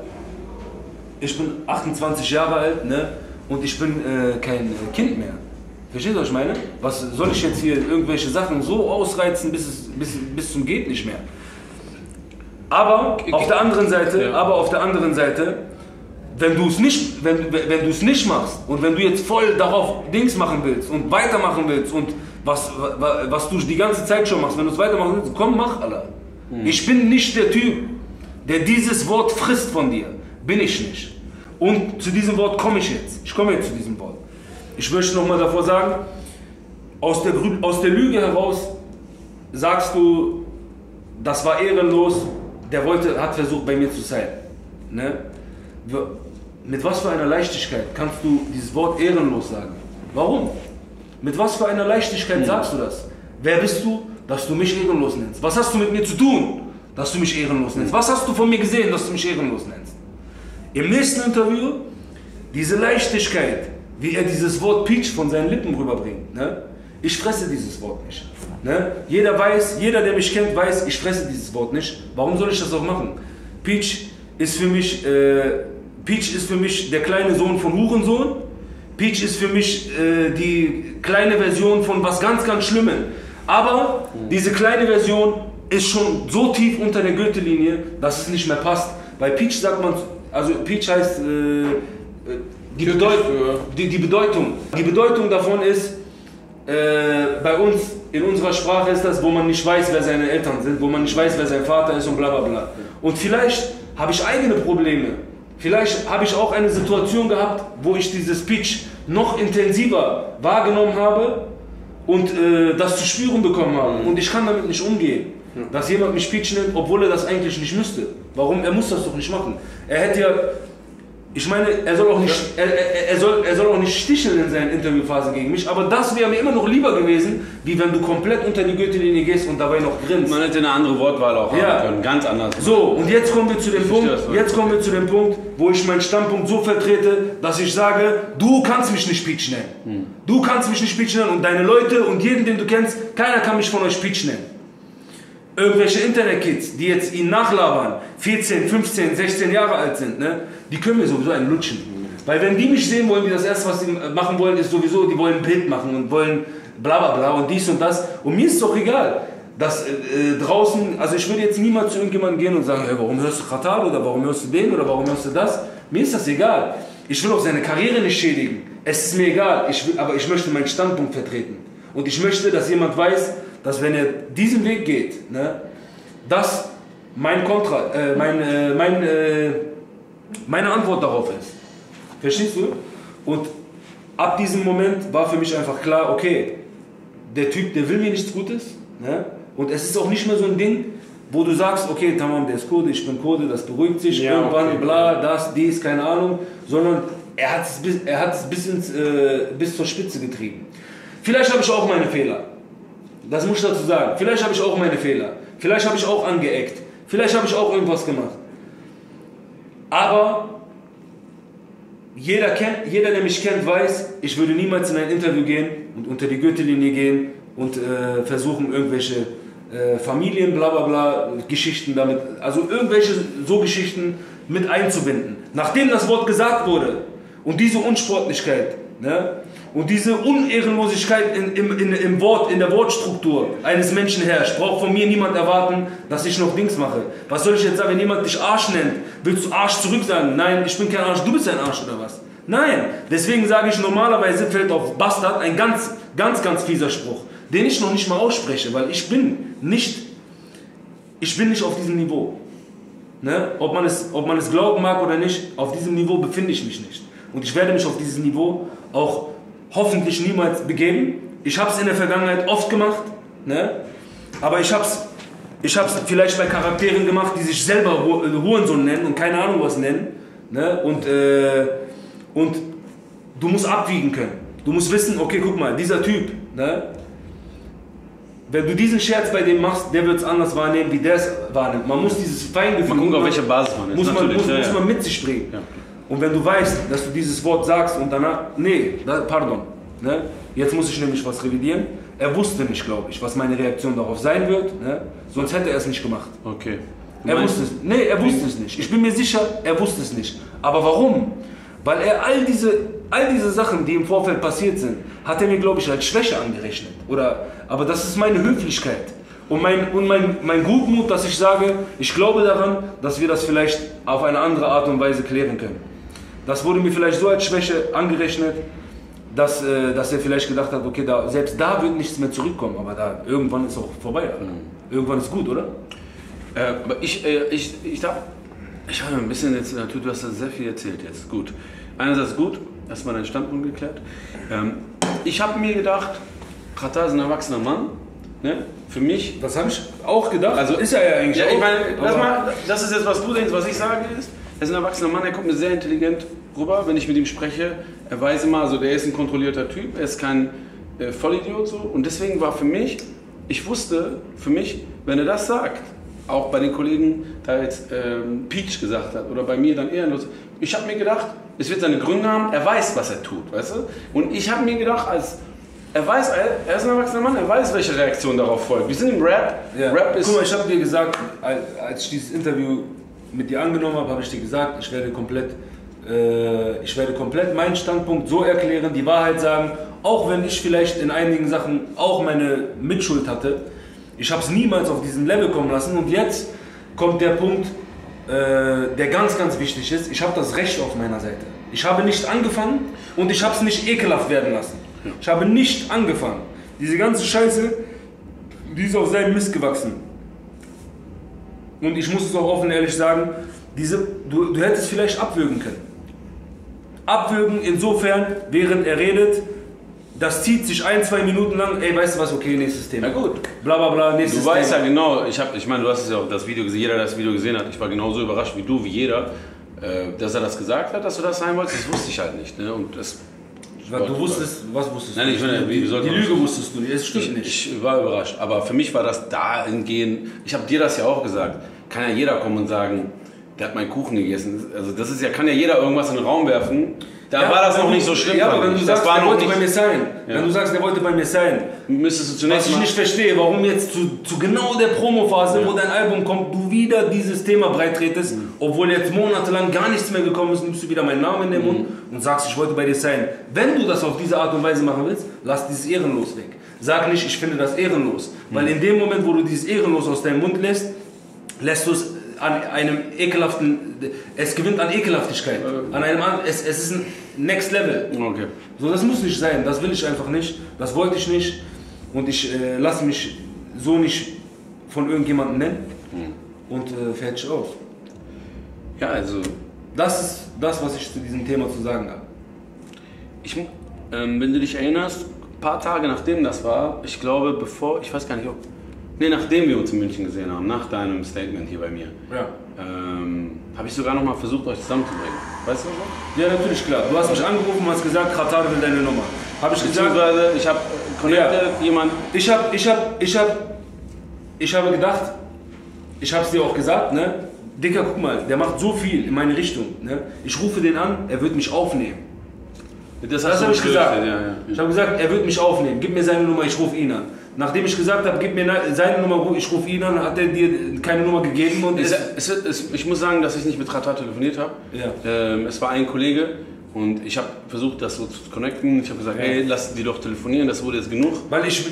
[SPEAKER 1] Ne? Und ich bin kein Kind mehr. Verstehst du, was ich meine? Was soll ich jetzt hier irgendwelche Sachen so ausreizen, bis zum geht nicht mehr? Aber auf der anderen Seite, wenn du es nicht machst und wenn du jetzt voll darauf Dings machen willst und weitermachen willst und was du die ganze Zeit schon machst, wenn du es weitermachen willst, komm, mach, Alter. Ich bin nicht der Typ, der dieses Wort frisst von dir. Bin ich nicht. Und zu diesem Wort komme ich jetzt. Ich komme jetzt zu diesem Wort. Ich möchte nochmal davor sagen, aus der Lüge heraus sagst du, das war ehrenlos, der hat versucht, bei mir zu sein. Ne? Mit was für einer Leichtigkeit kannst du dieses Wort ehrenlos sagen? Warum? Mit was für einer Leichtigkeit sagst du das? Wer bist du, dass du mich ehrenlos nennst? Was hast du mit mir zu tun, dass du mich ehrenlos nennst? Was hast du von mir gesehen, dass du mich ehrenlos nennst? Im nächsten Interview, diese Leichtigkeit, wie er dieses Wort Peach von seinen Lippen rüberbringt. Ne? Ich fresse dieses Wort nicht. Ne? Jeder weiß, jeder, der mich kennt, weiß, ich fresse dieses Wort nicht. Warum soll ich das auch machen? Peach ist für mich der kleine Sohn von Hurensohn. Peach ist für mich die kleine Version von was ganz, ganz Schlimmem. Aber diese kleine Version ist schon so tief unter der Gürtellinie, dass es nicht mehr passt. Bei Peach sagt man, also Peach heißt die Bedeutung davon ist, bei uns, in unserer Sprache ist das, wo man nicht weiß, wer seine Eltern sind, wo man nicht weiß, wer sein Vater ist und bla bla bla. Und vielleicht habe ich eigene Probleme. Vielleicht habe ich auch eine Situation gehabt, wo ich dieses Peach noch intensiver wahrgenommen habe und das zu spüren bekommen habe. Und ich kann damit nicht umgehen, dass jemand mich Peach nennt, obwohl er das eigentlich nicht müsste. Warum? Er muss das doch nicht machen. Er hätte ja, ich meine, er soll auch nicht sticheln in seiner Interviewphase gegen mich, aber das wäre mir immer noch lieber gewesen, wie wenn du komplett unter die Gürtellinie gehst und dabei noch grinst.
[SPEAKER 2] Man hätte eine andere Wortwahl auch haben können, ganz anders.
[SPEAKER 1] So, und jetzt kommen wir zu dem Punkt, wo ich meinen Standpunkt so vertrete, dass ich sage, du kannst mich nicht Peach nennen. Du kannst mich nicht Peach nennen und deine Leute und jeden, den du kennst, keiner kann mich von euch Peach nennen. Irgendwelche Internetkids, die jetzt ihn nachlabern, 14, 15, 16 Jahre alt sind, ne, die können mir sowieso einen lutschen. Weil wenn die mich sehen wollen, das erste, was sie machen wollen, ist sowieso, die wollen ein Bild machen und wollen bla bla bla und dies und das. Und mir ist es doch egal, dass draußen, also ich würde jetzt niemals zu irgendjemandem gehen und sagen, hey, warum hörst du Khatal oder warum hörst du den oder warum hörst du das? Mir ist das egal. Ich will auch seine Karriere nicht schädigen. Es ist mir egal, aber ich möchte meinen Standpunkt vertreten. Und ich möchte, dass jemand weiß, dass wenn er diesen Weg geht, ne, dass meine Antwort darauf ist. Verstehst du? Und ab diesem Moment war für mich einfach klar, okay, der Typ, der will mir nichts Gutes. Ne? Und es ist auch nicht mehr so ein Ding, wo du sagst, okay, Tamam, der ist Kurde, ich bin Kurde, das beruhigt sich, ja, irgendwann, okay, bla, das, dies, keine Ahnung, sondern er hat es bis zur Spitze getrieben. Vielleicht habe ich auch meine Fehler. Das muss ich dazu sagen. Vielleicht habe ich auch meine Fehler. Vielleicht habe ich auch angeeckt. Vielleicht habe ich auch irgendwas gemacht. Aber jeder, der mich kennt, weiß, ich würde niemals in ein Interview gehen und unter die Gürtellinie gehen und versuchen, irgendwelche Familien, bla bla bla, Geschichten damit, also irgendwelche so Geschichten mit einzubinden. Nachdem das Wort gesagt wurde und diese Unsportlichkeit, ne, und diese Unehrenlosigkeit im Wort, in der Wortstruktur eines Menschen herrscht, braucht von mir niemand erwarten, dass ich noch Dings mache. Was soll ich jetzt sagen, wenn jemand dich Arsch nennt? Willst du Arsch zurück sagen? Nein, ich bin kein Arsch, du bist ein Arsch oder was? Nein, deswegen sage ich, normalerweise fällt auf Bastard ein ganz, ganz, ganz fieser Spruch, den ich noch nicht mal ausspreche, weil ich bin nicht auf diesem Niveau. Ne? Ob man es glauben mag oder nicht, auf diesem Niveau befinde ich mich nicht. Und ich werde mich auf dieses Niveau auch hoffentlich niemals begeben. Ich habe es in der Vergangenheit oft gemacht, ne? Aber ich hab's vielleicht bei Charakteren gemacht, die sich selber Hurensohn nennen und keine Ahnung was nennen. Ne? Und du musst abwiegen können. Du musst wissen, okay, guck mal, dieser Typ, ne? Wenn du diesen Scherz bei dem machst, der wird es anders wahrnehmen, wie der es wahrnimmt. Man muss dieses Feingefühl,
[SPEAKER 2] man guckt, auf welcher Basis man ist.
[SPEAKER 1] Muss man mit sich bringen. Ja. Und wenn du weißt, dass du dieses Wort sagst und danach, pardon, ne? Jetzt muss ich nämlich was revidieren. Er wusste nicht, glaube ich, was meine Reaktion darauf sein wird, ne? Sonst hätte er es nicht gemacht.
[SPEAKER 2] Okay.
[SPEAKER 1] Er wusste es nicht. Ich bin mir sicher, er wusste es nicht. Aber warum? Weil er all diese Sachen, die im Vorfeld passiert sind, hat er mir, glaube ich, als Schwäche angerechnet. Aber das ist meine Höflichkeit. Und mein Gutmut, dass ich sage, ich glaube daran, dass wir das vielleicht auf eine andere Art und Weise klären können. Das wurde mir vielleicht so als Schwäche angerechnet, dass er vielleicht gedacht hat, okay, selbst da wird nichts mehr zurückkommen, aber irgendwann ist auch vorbei. Irgendwann ist gut, oder?
[SPEAKER 2] Aber ich habe ein bisschen jetzt, du hast da sehr viel erzählt jetzt, gut. Einerseits gut, erstmal deinen Standpunkt geklärt. Ich habe mir gedacht, Khatal ist ein erwachsener Mann, ne? Für mich.
[SPEAKER 1] Das habe ich auch gedacht, also ist er ja eigentlich
[SPEAKER 2] ja,
[SPEAKER 1] auch.
[SPEAKER 2] Ich meine, das ist jetzt, was du denkst, was ich sage ist, er ist ein erwachsener Mann, er kommt mir sehr intelligent rüber, wenn ich mit ihm spreche. Er weiß immer, also der ist ein kontrollierter Typ, er ist kein Vollidiot so. Und deswegen war für mich ich wusste für mich, wenn er das sagt, auch bei den Kollegen, da jetzt Peach gesagt hat oder bei mir dann Ehrenlos, ich habe mir gedacht, es wird seine Gründe haben, er weiß, was er tut, weißt du? Und ich habe mir gedacht, er weiß, er ist ein erwachsener Mann, er weiß, welche Reaktion darauf folgt. Wir sind im Rap.
[SPEAKER 1] Ja.
[SPEAKER 2] Rap ist...
[SPEAKER 1] Guck mal, ich habe dir gesagt, als ich dieses Interview mit dir angenommen habe, habe ich dir gesagt, ich werde komplett meinen Standpunkt so erklären, die Wahrheit sagen, auch wenn ich vielleicht in einigen Sachen auch meine Mitschuld hatte. Ich habe es niemals auf diesen Level kommen lassen und jetzt kommt der Punkt, der ganz, ganz wichtig ist. Ich habe das Recht auf meiner Seite. Ich habe nicht angefangen und ich habe es nicht ekelhaft werden lassen. Ich habe nicht angefangen. Diese ganze Scheiße, die ist auf seinem Mist gewachsen. Und ich muss es auch offen ehrlich sagen, du hättest vielleicht abwürgen können. Abwürgen insofern, während er redet, das zieht sich 1-2 Minuten lang, ey, weißt du was, okay, nächstes Thema.
[SPEAKER 2] Na gut.
[SPEAKER 1] Bla bla bla, nächstes Thema.
[SPEAKER 2] Du weißt ja genau, ich meine, du hast es ja auch das Video gesehen, jeder, der das Video gesehen hat, ich war genauso überrascht wie du, wie jeder, dass er das gesagt hat, dass du das sein wolltest, das wusste ich halt nicht. Ne? Und das,
[SPEAKER 1] du wusstest, was wusstest du?
[SPEAKER 2] Nein, ich meine,
[SPEAKER 1] die Lüge wusstest du nicht, es stimmt nicht.
[SPEAKER 2] Ich war überrascht, aber für mich war das dahingehend, ich habe dir das ja auch gesagt, kann ja jeder kommen und sagen, der hat meinen Kuchen gegessen. Also das ist ja, kann ja jeder irgendwas in den Raum werfen. Da war das noch nicht so schlimm.
[SPEAKER 1] Ja, aber wenn du sagst, der wollte bei mir sein,
[SPEAKER 2] wenn du sagst,
[SPEAKER 1] der wollte bei mir sein,
[SPEAKER 2] müsstest du zunächst
[SPEAKER 1] was ich nicht verstehe, warum jetzt zu genau der Promophase, wo dein Album kommt, du wieder dieses Thema breitretest, obwohl jetzt monatelang gar nichts mehr gekommen ist, nimmst du wieder meinen Namen in den Mund und sagst, ich wollte bei dir sein. Wenn du das auf diese Art und Weise machen willst, lass dieses Ehrenlos weg. Sag nicht, ich finde das ehrenlos, weil in dem Moment, wo du dieses Ehrenlos aus deinem Mund lässt du es an einem ekelhaften, es gewinnt an Ekelhaftigkeit, es ist ein Next Level.
[SPEAKER 2] Okay.
[SPEAKER 1] So, das muss nicht sein, das will ich einfach nicht, das wollte ich nicht und ich lasse mich so nicht von irgendjemandem nennen und fertig aus.
[SPEAKER 2] Ja, also...
[SPEAKER 1] Das ist das, was ich zu diesem Thema zu sagen habe.
[SPEAKER 2] Wenn du dich erinnerst, ein paar Tage nachdem das war, ich glaube ich weiß gar nicht, nachdem wir uns in München gesehen haben, nach deinem Statement hier bei mir,
[SPEAKER 1] ja.
[SPEAKER 2] Habe ich sogar noch mal versucht, euch zusammenzubringen. Weißt du was?
[SPEAKER 1] Ja, natürlich, klar. Du hast mich angerufen und hast gesagt, Katar will deine Nummer. Habe ich gesagt,
[SPEAKER 2] ich habe connected jemand.
[SPEAKER 1] Ich habe gedacht, ich habe es dir auch gesagt, ne? Dicker, guck mal, der macht so viel in meine Richtung. Ne? Ich rufe den an, er wird mich aufnehmen. Das habe ich gesagt. Ja. Ich habe gesagt, er wird mich aufnehmen. Gib mir seine Nummer, ich rufe ihn an. Nachdem ich gesagt habe, gib mir seine Nummer, ich rufe ihn an, hat er dir keine Nummer gegeben. Und
[SPEAKER 2] ich muss sagen, dass ich nicht mit Ratar telefoniert habe. Ja. Es war ein Kollege und ich habe versucht, das so zu connecten. Ich habe gesagt, ey, lass die doch telefonieren, das wurde jetzt genug.
[SPEAKER 1] Weil ich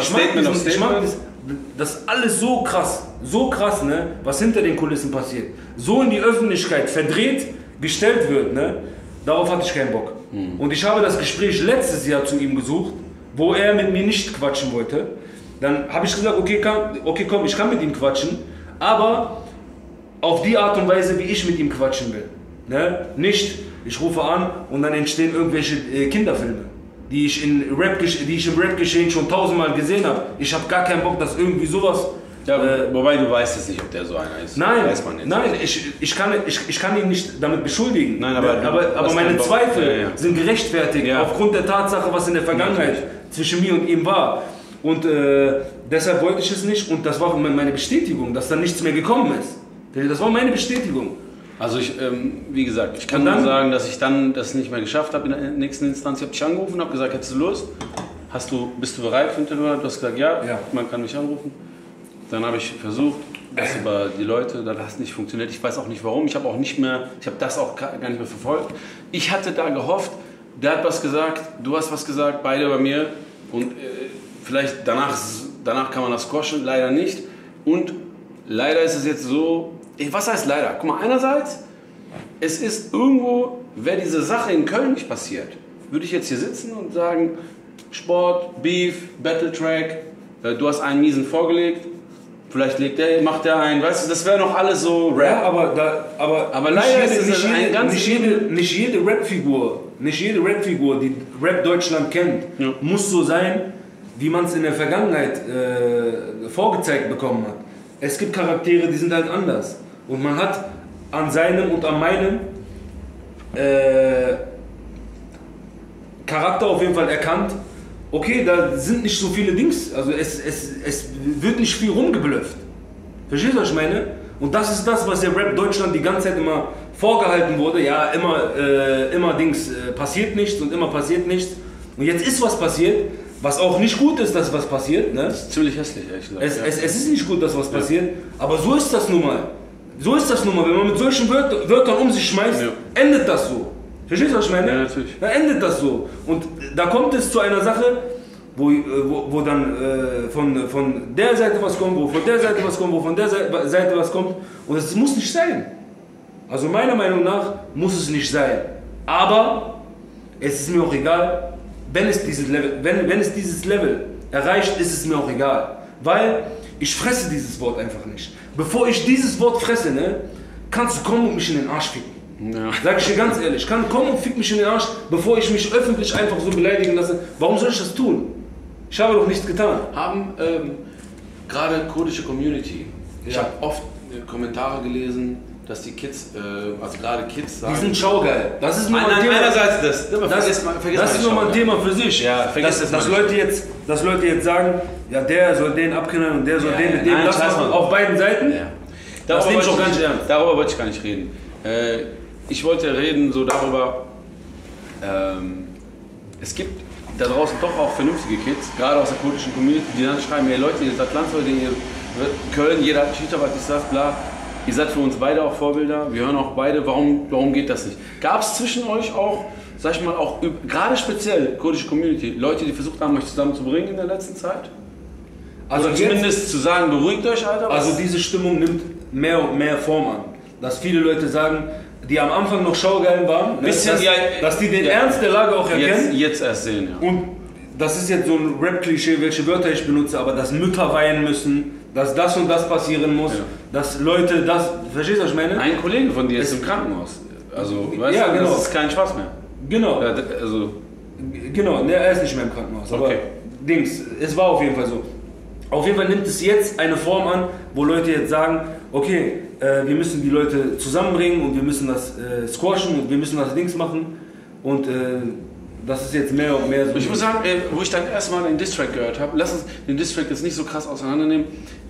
[SPEAKER 1] mag das ist alles so krass, ne, was hinter den Kulissen passiert. So in die Öffentlichkeit verdreht gestellt wird, ne, darauf hatte ich keinen Bock. Und ich habe das Gespräch letztes Jahr zu ihm gesucht, wo er mit mir nicht quatschen wollte. Dann habe ich gesagt, okay, komm, ich kann mit ihm quatschen, aber auf die Art und Weise, wie ich mit ihm quatschen will. Ne? Nicht, ich rufe an und dann entstehen irgendwelche Kinderfilme, die ich im Rap-Geschehen schon 1000-mal gesehen habe. Ich habe gar keinen Bock, dass irgendwie sowas...
[SPEAKER 2] Ja, wobei du weißt jetzt nicht, ob der so einer ist.
[SPEAKER 1] Nein,
[SPEAKER 2] weiß man jetzt
[SPEAKER 1] nein, ich kann ihn nicht damit beschuldigen.
[SPEAKER 2] Nein,
[SPEAKER 1] aber meine Zweifel sind gerechtfertigt aufgrund der Tatsache, was in der Vergangenheit zwischen mir und ihm war. Und deshalb wollte ich es nicht und das war meine Bestätigung, dass dann nichts mehr gekommen ist. Das war meine Bestätigung.
[SPEAKER 2] Also wie gesagt, ich kann nur sagen, dass ich dann das nicht mehr geschafft habe in der nächsten Instanz. Ich habe dich angerufen und habe gesagt, hättest du Lust? Bist du bereit für ein Telefonat? Du hast gesagt, ja, man kann mich anrufen. Dann habe ich versucht, das über die Leute, das hat nicht funktioniert. Ich weiß auch nicht warum. Ich habe das auch gar nicht mehr verfolgt. Ich hatte da gehofft, der hat was gesagt, du hast was gesagt, beide bei mir. Und vielleicht danach kann man das squashen, leider nicht. Und leider ist es jetzt so, was heißt leider? Guck mal, einerseits, es ist irgendwo, wäre diese Sache in Köln nicht passiert, würde ich jetzt hier sitzen und sagen, Sport, Beef, Battle Track, du hast einen miesen vorgelegt, vielleicht macht der einen, weißt du, das wäre noch alles so Rap.
[SPEAKER 1] Ja, aber leider ist es nicht jede Rap-Figur, die Rap Deutschland kennt, muss so sein, wie man es in der Vergangenheit vorgezeigt bekommen hat. Es gibt Charaktere, die sind halt anders. Und man hat an seinem und an meinem Charakter auf jeden Fall erkannt, okay, da sind nicht so viele Dings, also es wird nicht viel rumgeblufft. Verstehst du, was ich meine? Und das ist das, was der Rap Deutschland die ganze Zeit immer vorgehalten wurde. Ja, immer Dings, passiert nichts und immer passiert nichts. Und jetzt ist was passiert, was auch nicht gut ist, dass was passiert. Ne?
[SPEAKER 2] Das ist ziemlich hässlich, ehrlich gesagt.
[SPEAKER 1] Es ist nicht gut, dass was passiert, aber so ist das nun mal. So ist das nun mal. Wenn man mit solchen Wörtern um sich schmeißt, endet das so. Verstehst du, was ich meine?
[SPEAKER 2] Ja, natürlich.
[SPEAKER 1] Dann endet das so. Und da kommt es zu einer Sache, wo dann von der Seite was kommt, wo von der Seite was kommt, wo von der Seite was kommt. Und es muss nicht sein. Also meiner Meinung nach muss es nicht sein. Aber es ist mir auch egal, wenn es dieses Level erreicht, ist es mir auch egal. Weil ich fresse dieses Wort einfach nicht. Bevor ich dieses Wort fresse, ne, kannst du kommen und mich in den Arsch ficken. Ja. Sag ich dir ganz ehrlich, komm und fick mich in den Arsch, bevor ich mich öffentlich einfach so beleidigen lasse. Warum soll ich das tun? Ich habe doch nichts getan.
[SPEAKER 2] Haben gerade kurdische Community, ich habe oft Kommentare gelesen, dass die Kids, also gerade Kids sagen...
[SPEAKER 1] Die sind schaugeil. Das ist nur ein Thema.
[SPEAKER 2] Einerseits
[SPEAKER 1] das ist nochmal ein Thema für sich. Ja, dass Leute jetzt sagen, ja, der soll den abknallen und der soll den mit dem das machen, auf beiden Seiten. Ja. Das nehme ich auch gar nicht ernst.
[SPEAKER 2] Darüber wollte ich gar nicht reden. Ich wollte reden so darüber, es gibt da draußen doch auch vernünftige Kids, gerade aus der kurdischen Community, die dann schreiben, hey Leute, ihr seid Landsleute, ihr Köln, jeder hat Schichtarbeit, ist das, bla. Ihr seid für uns beide auch Vorbilder, wir hören auch beide, warum geht das nicht? Gab es zwischen euch auch, sag ich mal, auch gerade speziell kurdische Community, Leute, die versucht haben, euch zusammenzubringen in der letzten Zeit? Also oder zumindest zu sagen, beruhigt euch, Alter?
[SPEAKER 1] Also diese Stimmung nimmt mehr und mehr Form an. Dass viele Leute sagen, die am Anfang noch schaugeil waren, ne, dass die den Ernst der Lage auch erkennen.
[SPEAKER 2] Jetzt erst sehen, ja.
[SPEAKER 1] Und das ist jetzt so ein Rap-Klischee, welche Wörter ich benutze, aber dass Mütter weinen müssen, dass das und das passieren muss, dass Leute das, verstehst du, was ich meine?
[SPEAKER 2] Ein Kollege von dir ist im Krankenhaus, also weißt du,
[SPEAKER 1] genau.
[SPEAKER 2] Das ist kein Spaß mehr.
[SPEAKER 1] Genau.
[SPEAKER 2] Ja, also
[SPEAKER 1] genau, ne, er ist nicht mehr im Krankenhaus, aber Dings, es war auf jeden Fall so. Auf jeden Fall nimmt es jetzt eine Form an, wo Leute jetzt sagen, okay, wir müssen die Leute zusammenbringen und wir müssen das squashen und wir müssen das Dings machen und das ist jetzt mehr und mehr so.
[SPEAKER 2] Ich muss sagen, wo ich dann erstmal den Diss-Track gehört habe, lass uns den Diss-Track jetzt nicht so krass auseinandernehmen,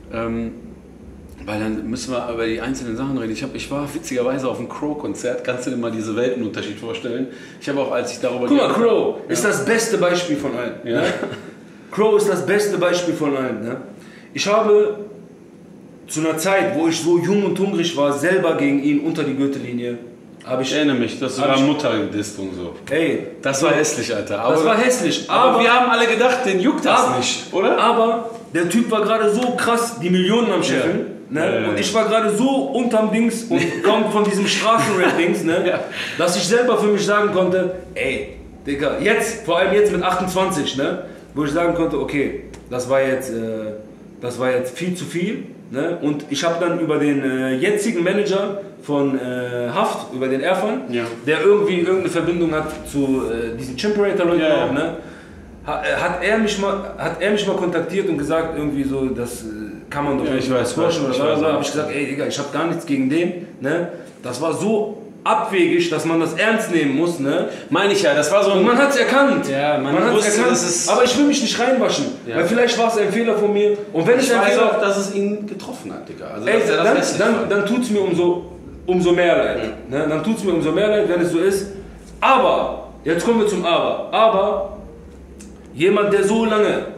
[SPEAKER 2] weil dann müssen wir über die einzelnen Sachen reden. Ich war witzigerweise auf einem Crow-Konzert, kannst du dir mal diesen Weltenunterschied vorstellen? Ich habe auch, als ich darüber...
[SPEAKER 1] Guck mal, Crow ist das beste Beispiel von allen.
[SPEAKER 2] Ja.
[SPEAKER 1] Ne? Crow ist das beste Beispiel von allen. Ne? Ich habe zu einer Zeit, wo ich so jung und hungrig war, selber gegen ihn unter die Gürtellinie.
[SPEAKER 2] Ich erinnere mich, dass du da Mutter gedisst und so.
[SPEAKER 1] Ey,
[SPEAKER 2] das war hässlich, Alter.
[SPEAKER 1] Das war hässlich.
[SPEAKER 2] Aber wir haben alle gedacht, den juckt das nicht, oder?
[SPEAKER 1] Aber der Typ war gerade so krass, die Millionen am Scheffeln. Ne? Und ich war gerade so unterm Dings und kaum von diesem Straßenrap-Dings, ne? Dass ich selber für mich sagen konnte, ey, Digga, jetzt, vor allem jetzt mit 28, ne? Wo ich sagen konnte, okay, das war jetzt viel zu viel. Ne? Und ich habe dann über den jetzigen Manager von Haft, über den Erfan, der irgendwie irgendeine Verbindung hat zu diesen Chimperator-Leuten auch, ne? Hat er mich mal kontaktiert und gesagt, irgendwie so, das kann man doch nicht squashen oder so. Da habe ich gesagt, ey Digga, ich habe gar nichts gegen den. Ne? Das war so abwegig, dass man das ernst nehmen muss. Ne?
[SPEAKER 2] Meine ich ja, das war so.
[SPEAKER 1] Und man hat es erkannt.
[SPEAKER 2] Ja, man hat es erkannt.
[SPEAKER 1] Aber ich will mich nicht reinwaschen, weil vielleicht war es ein Fehler von mir. Und wenn
[SPEAKER 2] ich weiß auch, dass es ihn getroffen hat, Digga. Also,
[SPEAKER 1] ey, dann tut es mir umso mehr leid. Ne? Dann tut es mir umso mehr leid, wenn es so ist. Aber, jetzt kommen wir zum Aber. Jemand, der so lange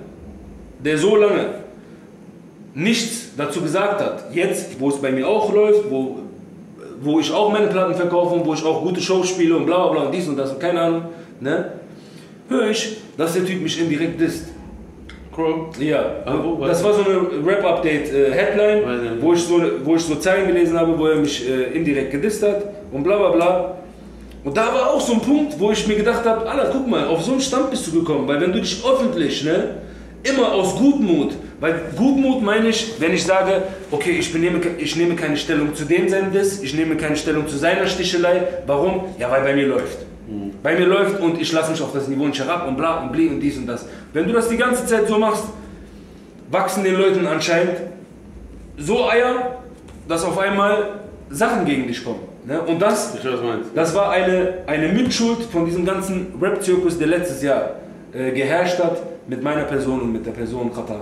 [SPEAKER 1] nichts dazu gesagt hat, jetzt, wo es bei mir auch läuft, wo ich auch meine Platten verkaufe und wo ich auch gute Shows spiele und bla bla und dies und das und keine Ahnung, ne, höre ich, dass der Typ mich indirekt disst.
[SPEAKER 2] Crow?
[SPEAKER 1] Ja, das war so eine Rap-Update-Headline, wo ich so Zeilen gelesen habe, wo er mich indirekt gedisst hat und bla bla bla. Und da war auch so ein Punkt, wo ich mir gedacht habe, Alter, guck mal, auf so einen Stand bist du gekommen, weil wenn du dich öffentlich, ne, immer aus Gutmut, weil Gutmut meine ich, wenn ich sage, okay, ich nehme keine Stellung zu dem sein Diss, ich nehme keine Stellung zu seiner Stichelei, warum? Ja, weil bei mir läuft. Bei mir läuft und ich lasse mich auf das Niveau nicht herab und bla und bli und dies und das. Wenn du das die ganze Zeit so machst, wachsen den Leuten anscheinend so Eier, dass auf einmal Sachen gegen dich kommen. Ne? Und das war eine Mitschuld von diesem ganzen Rap-Zirkus, der letztes Jahr geherrscht hat mit meiner Person und mit der Person Katar.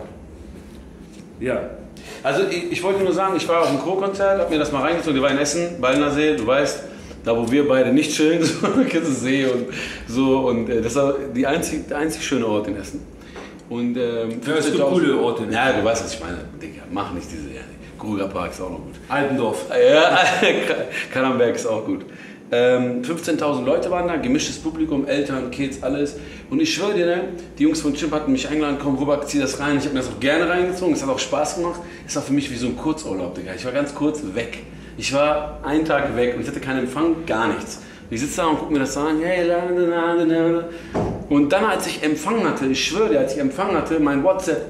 [SPEAKER 1] Ja.
[SPEAKER 2] Also ich wollte nur sagen, ich war auf dem Crow-Konzert, hab mir das mal reingezogen, die war in Essen, Ballner See, du weißt, da wo wir beide nicht chillen, so, kennst du See und so, und das war der einzig schöne Ort in Essen. Und
[SPEAKER 1] es gibt coole Orte.
[SPEAKER 2] Ja, du weißt, was ich meine, Digga, mach nicht diese, Gruger Park ist auch noch gut.
[SPEAKER 1] Altendorf.
[SPEAKER 2] Ja, Kannenberg ist auch gut. 15.000 Leute waren da, gemischtes Publikum, Eltern, Kids, alles. Und ich schwöre dir, ne, die Jungs von Chimp hatten mich eingeladen, komm rüber, zieh das rein. Ich habe mir das auch gerne reingezogen, es hat auch Spaß gemacht. Es war für mich wie so ein Kurzurlaub, Digga. Ich war ganz kurz weg. Ich war einen Tag weg und ich hatte keinen Empfang, gar nichts. Ich sitze da und gucke mir das an, hey, und dann, als ich Empfang hatte, ich schwöre dir, als ich Empfang hatte, mein WhatsApp,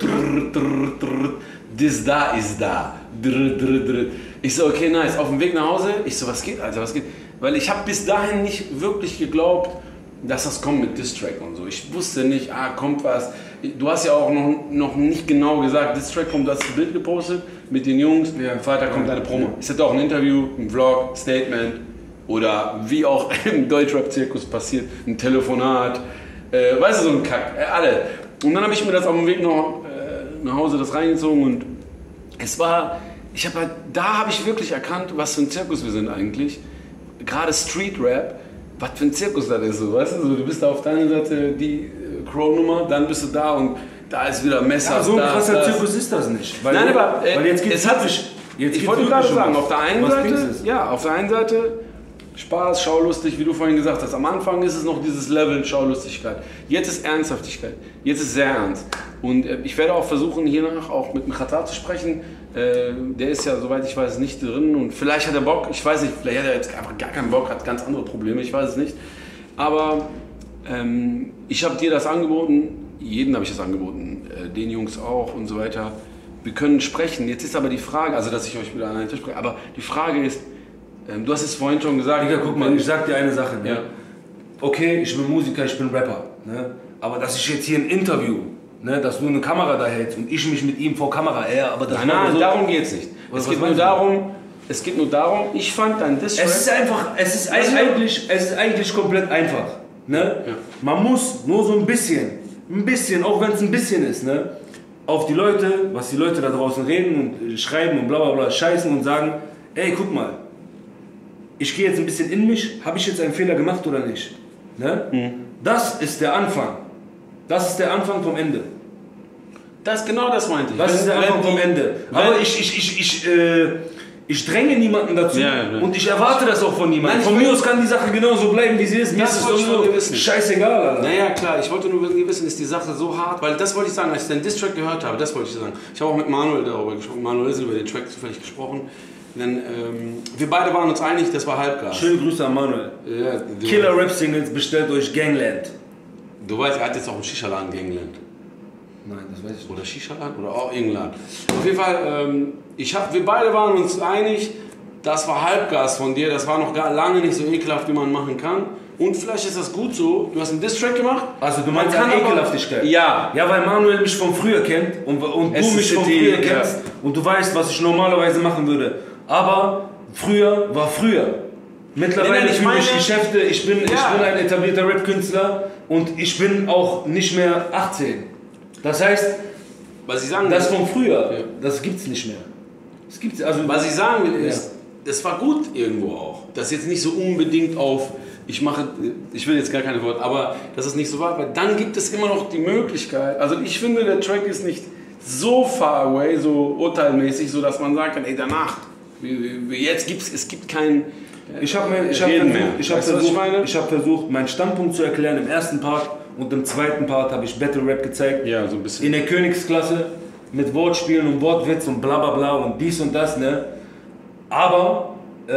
[SPEAKER 2] das da ist da. Ich so, okay, nice, auf dem Weg nach Hause, ich so, was geht, Alter, was geht? Weil ich habe bis dahin nicht wirklich geglaubt, dass das kommt mit Diss-Track und so. Ich wusste nicht, kommt was. Du hast ja auch noch nicht genau gesagt, Diss-Track kommt, du hast ein Bild gepostet mit den Jungs, Freitag kommt eine Promo. Es hätte auch ein Interview, ein Vlog, Statement oder wie auch im Deutschrap-Zirkus passiert, ein Telefonat, weißt du, so ein Kack, alle. Und dann habe ich mir das auf dem Weg noch nach Hause das reingezogen und es war, da habe ich wirklich erkannt, was für ein Zirkus wir sind eigentlich. Gerade Street Rap, was für ein Zirkus das ist, so, weißt du, du bist da auf deiner Seite die Crow-Nummer, dann bist du da und da ist wieder Messer.
[SPEAKER 1] Ja, so ein krasser Zirkus ist das nicht. Weil
[SPEAKER 2] nein, aber
[SPEAKER 1] weil jetzt geht's
[SPEAKER 2] es hat sich, ich wollte gerade sagen, auf der einen Seite Spaß, schaulustig, wie du vorhin gesagt hast. Am Anfang ist es noch dieses Level Schaulustigkeit. Jetzt ist Ernsthaftigkeit. Jetzt ist sehr ernst. Und ich werde auch versuchen, hiernach auch mit dem Katar zu sprechen. Der ist ja, soweit ich weiß, nicht drin. Und vielleicht hat er Bock, ich weiß nicht, vielleicht hat er jetzt einfach gar keinen Bock, hat ganz andere Probleme, ich weiß es nicht. Aber ich habe dir das angeboten, jedem habe ich das angeboten, den Jungs auch und so weiter. Wir können sprechen. Jetzt ist aber die Frage, also dass ich euch wieder an einen Tisch spreche, aber die Frage ist, du hast es vorhin schon gesagt.
[SPEAKER 1] Digga, guck mal, ich sag dir eine Sache. Ne? Ja. Okay, ich bin Musiker, ich bin Rapper. Ne? Aber dass ich jetzt hier ein Interview, ne, dass du eine Kamera da hältst und ich mich mit ihm vor Kamera, aber das
[SPEAKER 2] nein, so, darum geht's nicht. Es geht nur darum, ich fand dein Diss-Track.
[SPEAKER 1] Es ist eigentlich komplett einfach. Ne? Ja. Man muss nur so ein bisschen, auch wenn es ein bisschen ist, ne, auf die Leute, was die Leute da draußen reden und schreiben und bla bla bla, scheißen und sagen, ey, guck mal, ich gehe jetzt ein bisschen in mich, habe ich jetzt einen Fehler gemacht oder nicht? Ne? Mhm. Das ist der Anfang. Das ist der Anfang vom Ende.
[SPEAKER 2] Genau das meinte ich.
[SPEAKER 1] Das ist der Anfang vom Ende. Aber ich dränge niemanden dazu und ich erwarte das auch von niemandem. Von mir aus kann die Sache genauso bleiben, wie sie ist. Mir ist es scheißegal. Alter.
[SPEAKER 2] Naja, klar, ich wollte nur wissen, ist die Sache so hart, weil das wollte ich sagen, als ich den Diss-Track gehört habe, das wollte ich sagen. Ich habe auch mit Manuel darüber gesprochen, Manuel ist über den Track zufällig gesprochen. Denn wir beide waren uns einig, das war Halbgas.
[SPEAKER 1] Schöne Grüße an Manuel. Ja, Killer Rap Singles, bestellt euch Gangland.
[SPEAKER 2] Du weißt, er hat jetzt auch einen Shisha-Laden Gangland.
[SPEAKER 1] Nein, das weiß ich nicht.
[SPEAKER 2] Oder Shisha-Laden oder auch irgendein. Auf jeden Fall, wir beide waren uns einig, das war Halbgas von dir, das war noch lange nicht so ekelhaft, wie man machen kann. Und vielleicht ist das gut so, du hast einen Diss-Track gemacht.
[SPEAKER 1] Also du meinst an Ekelhaftigkeit?
[SPEAKER 2] Ja.
[SPEAKER 1] Ja, weil Manuel mich von früher kennt und du mich von früher kennst und du weißt, was ich normalerweise machen würde. Aber früher war früher. Mittlerweile fühle ich Geschäfte, ich bin ein etablierter Rap-Künstler und ich bin auch nicht mehr 18. Das heißt,
[SPEAKER 2] was ich sagen
[SPEAKER 1] das von früher, das gibt's nicht mehr. Das gibt's, also,
[SPEAKER 2] was ich sagen will ist, das war gut irgendwo auch. Das jetzt nicht so unbedingt auf, ich will jetzt gar keine Worte, aber dass es nicht so war, weil dann gibt es immer noch die Möglichkeit, also ich finde, der Track ist nicht so far away, so urteilmäßig, so dass man sagen kann, ey, danach, jetzt es gibt kein
[SPEAKER 1] Ich habe versucht, meinen Standpunkt zu erklären im ersten Part und im zweiten Part habe ich Battle Rap gezeigt.
[SPEAKER 2] Ja, so ein bisschen.
[SPEAKER 1] In der Königsklasse mit Wortspielen und Wortwitz und bla bla bla und dies und das, ne? Aber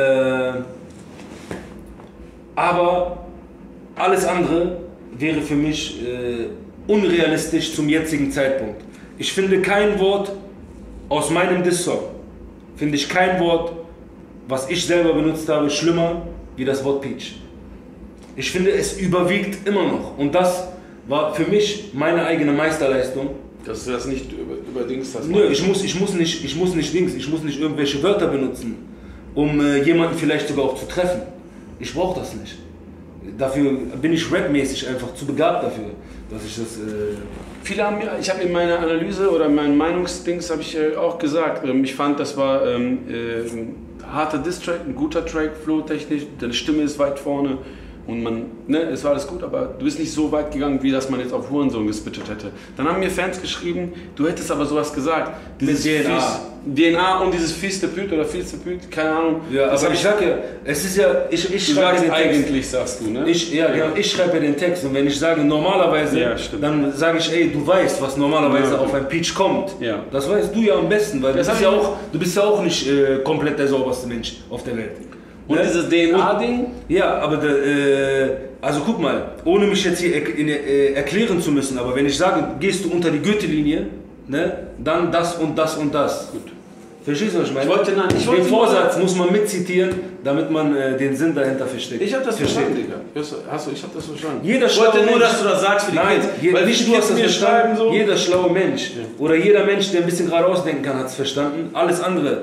[SPEAKER 1] alles andere wäre für mich unrealistisch zum jetzigen Zeitpunkt. Ich finde kein Wort aus meinem Diss-Song, finde ich kein Wort, was ich selber benutzt habe, schlimmer wie das Wort Peach. Ich finde, es überwiegt immer noch. Und das war für mich meine eigene Meisterleistung.
[SPEAKER 2] Dass du das nicht überdingst hast.
[SPEAKER 1] Nö, ich muss nicht irgendwelche Wörter benutzen, um jemanden vielleicht sogar auch zu treffen. Ich brauche das nicht. Dafür bin ich rapmäßig einfach zu begabt dafür. dass ich das...
[SPEAKER 2] Viele haben mir, ich habe in meiner Analyse oder in meinen Meinungsdings habe ich auch gesagt, ich fand, das war harter Diss-Track, ein guter Track, flow-technisch, deine Stimme ist weit vorne und es war alles gut, aber du bist nicht so weit gegangen, wie dass man jetzt auf Hurensohn gespittet hätte. Dann haben mir Fans geschrieben, du hättest aber sowas gesagt. Dieses DNA und dieses Fils de Pute oder Fils de Pute, keine Ahnung.
[SPEAKER 1] Ja, aber ich sag ja, es ist ja, ich schreibe den Text.
[SPEAKER 2] Eigentlich, sagst du, ne?
[SPEAKER 1] Genau, ich schreibe ja den Text und wenn ich sage normalerweise, dann sage ich, ey, du weißt, was normalerweise auf ein Pitch kommt. Ja. Das weißt du ja am besten, weil du bist ja auch nicht komplett der sauberste Mensch auf der Welt.
[SPEAKER 2] Und dieses DNA-Ding?
[SPEAKER 1] Ja, aber also guck mal, ohne mich jetzt hier erklären zu müssen, aber wenn ich sage, gehst du unter die Gürtellinie, ne, dann das und das und das. Gut. Verstehst du, was ich meine? Den Vorsatz muss man mitzitieren, damit man den Sinn dahinter versteht.
[SPEAKER 2] Ich hab das verstanden, Digga. Ich hab das verstanden.
[SPEAKER 1] Jeder
[SPEAKER 2] ich wollte nur, dass du das sagst für die Kids.
[SPEAKER 1] Weil nicht du hast das verstanden, so. Jeder schlaue Mensch oder jeder Mensch, der ein bisschen geradeaus denken kann, hat es verstanden. Alles andere,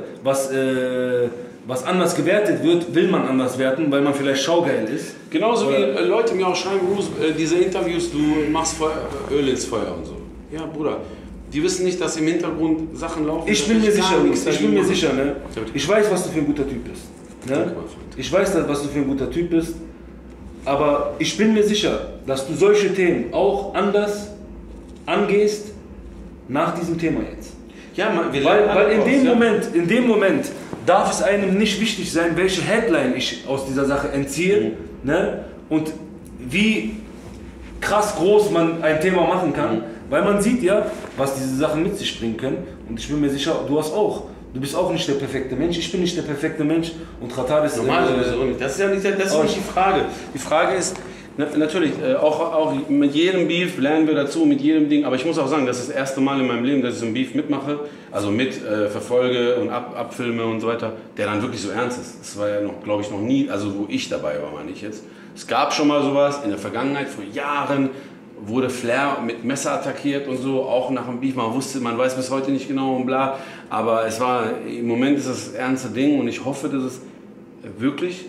[SPEAKER 1] was anders gewertet wird, will man anders werten, weil man vielleicht schaugeil ist.
[SPEAKER 2] Genauso wie Leute mir auch schreiben, Bruce, diese Interviews, du machst Öl ins Feuer und so. Ja, Bruder. Die wissen nicht, dass im Hintergrund Sachen laufen.
[SPEAKER 1] Ich bin mir sicher, ne? Ich weiß, was du für ein guter Typ bist. Ne? Ich weiß, was du für ein guter Typ bist. Aber ich bin mir sicher, dass du solche Themen auch anders angehst nach diesem Thema jetzt.
[SPEAKER 2] Ja,
[SPEAKER 1] weil in dem Moment darf es einem nicht wichtig sein, welche Headline ich aus dieser Sache entziehe, ne? Und wie krass groß man ein Thema machen kann. Weil man sieht ja, was diese Sachen mit sich bringen können. Und ich bin mir sicher, du hast auch. Du bist auch nicht der perfekte Mensch, ich bin nicht der perfekte Mensch. Und Qatar ist...
[SPEAKER 2] Normal sowieso nicht. Das ist ja nicht die Frage. Die Frage ist, natürlich, auch mit jedem Beef lernen wir dazu, mit jedem Ding. Aber ich muss auch sagen, das ist das erste Mal in meinem Leben, dass ich so ein Beef mitmache. Also verfolge und abfilme und so weiter. Der dann wirklich so ernst ist. Das war ja noch, glaube ich, noch nie, also wo ich dabei war, meine ich jetzt. Es gab schon mal sowas in der Vergangenheit, vor Jahren. Wurde Flair mit Messer attackiert und so, auch nach dem Beef. Man weiß bis heute nicht genau und bla. Aber im Moment ist das ernste Ding und ich hoffe, dass es wirklich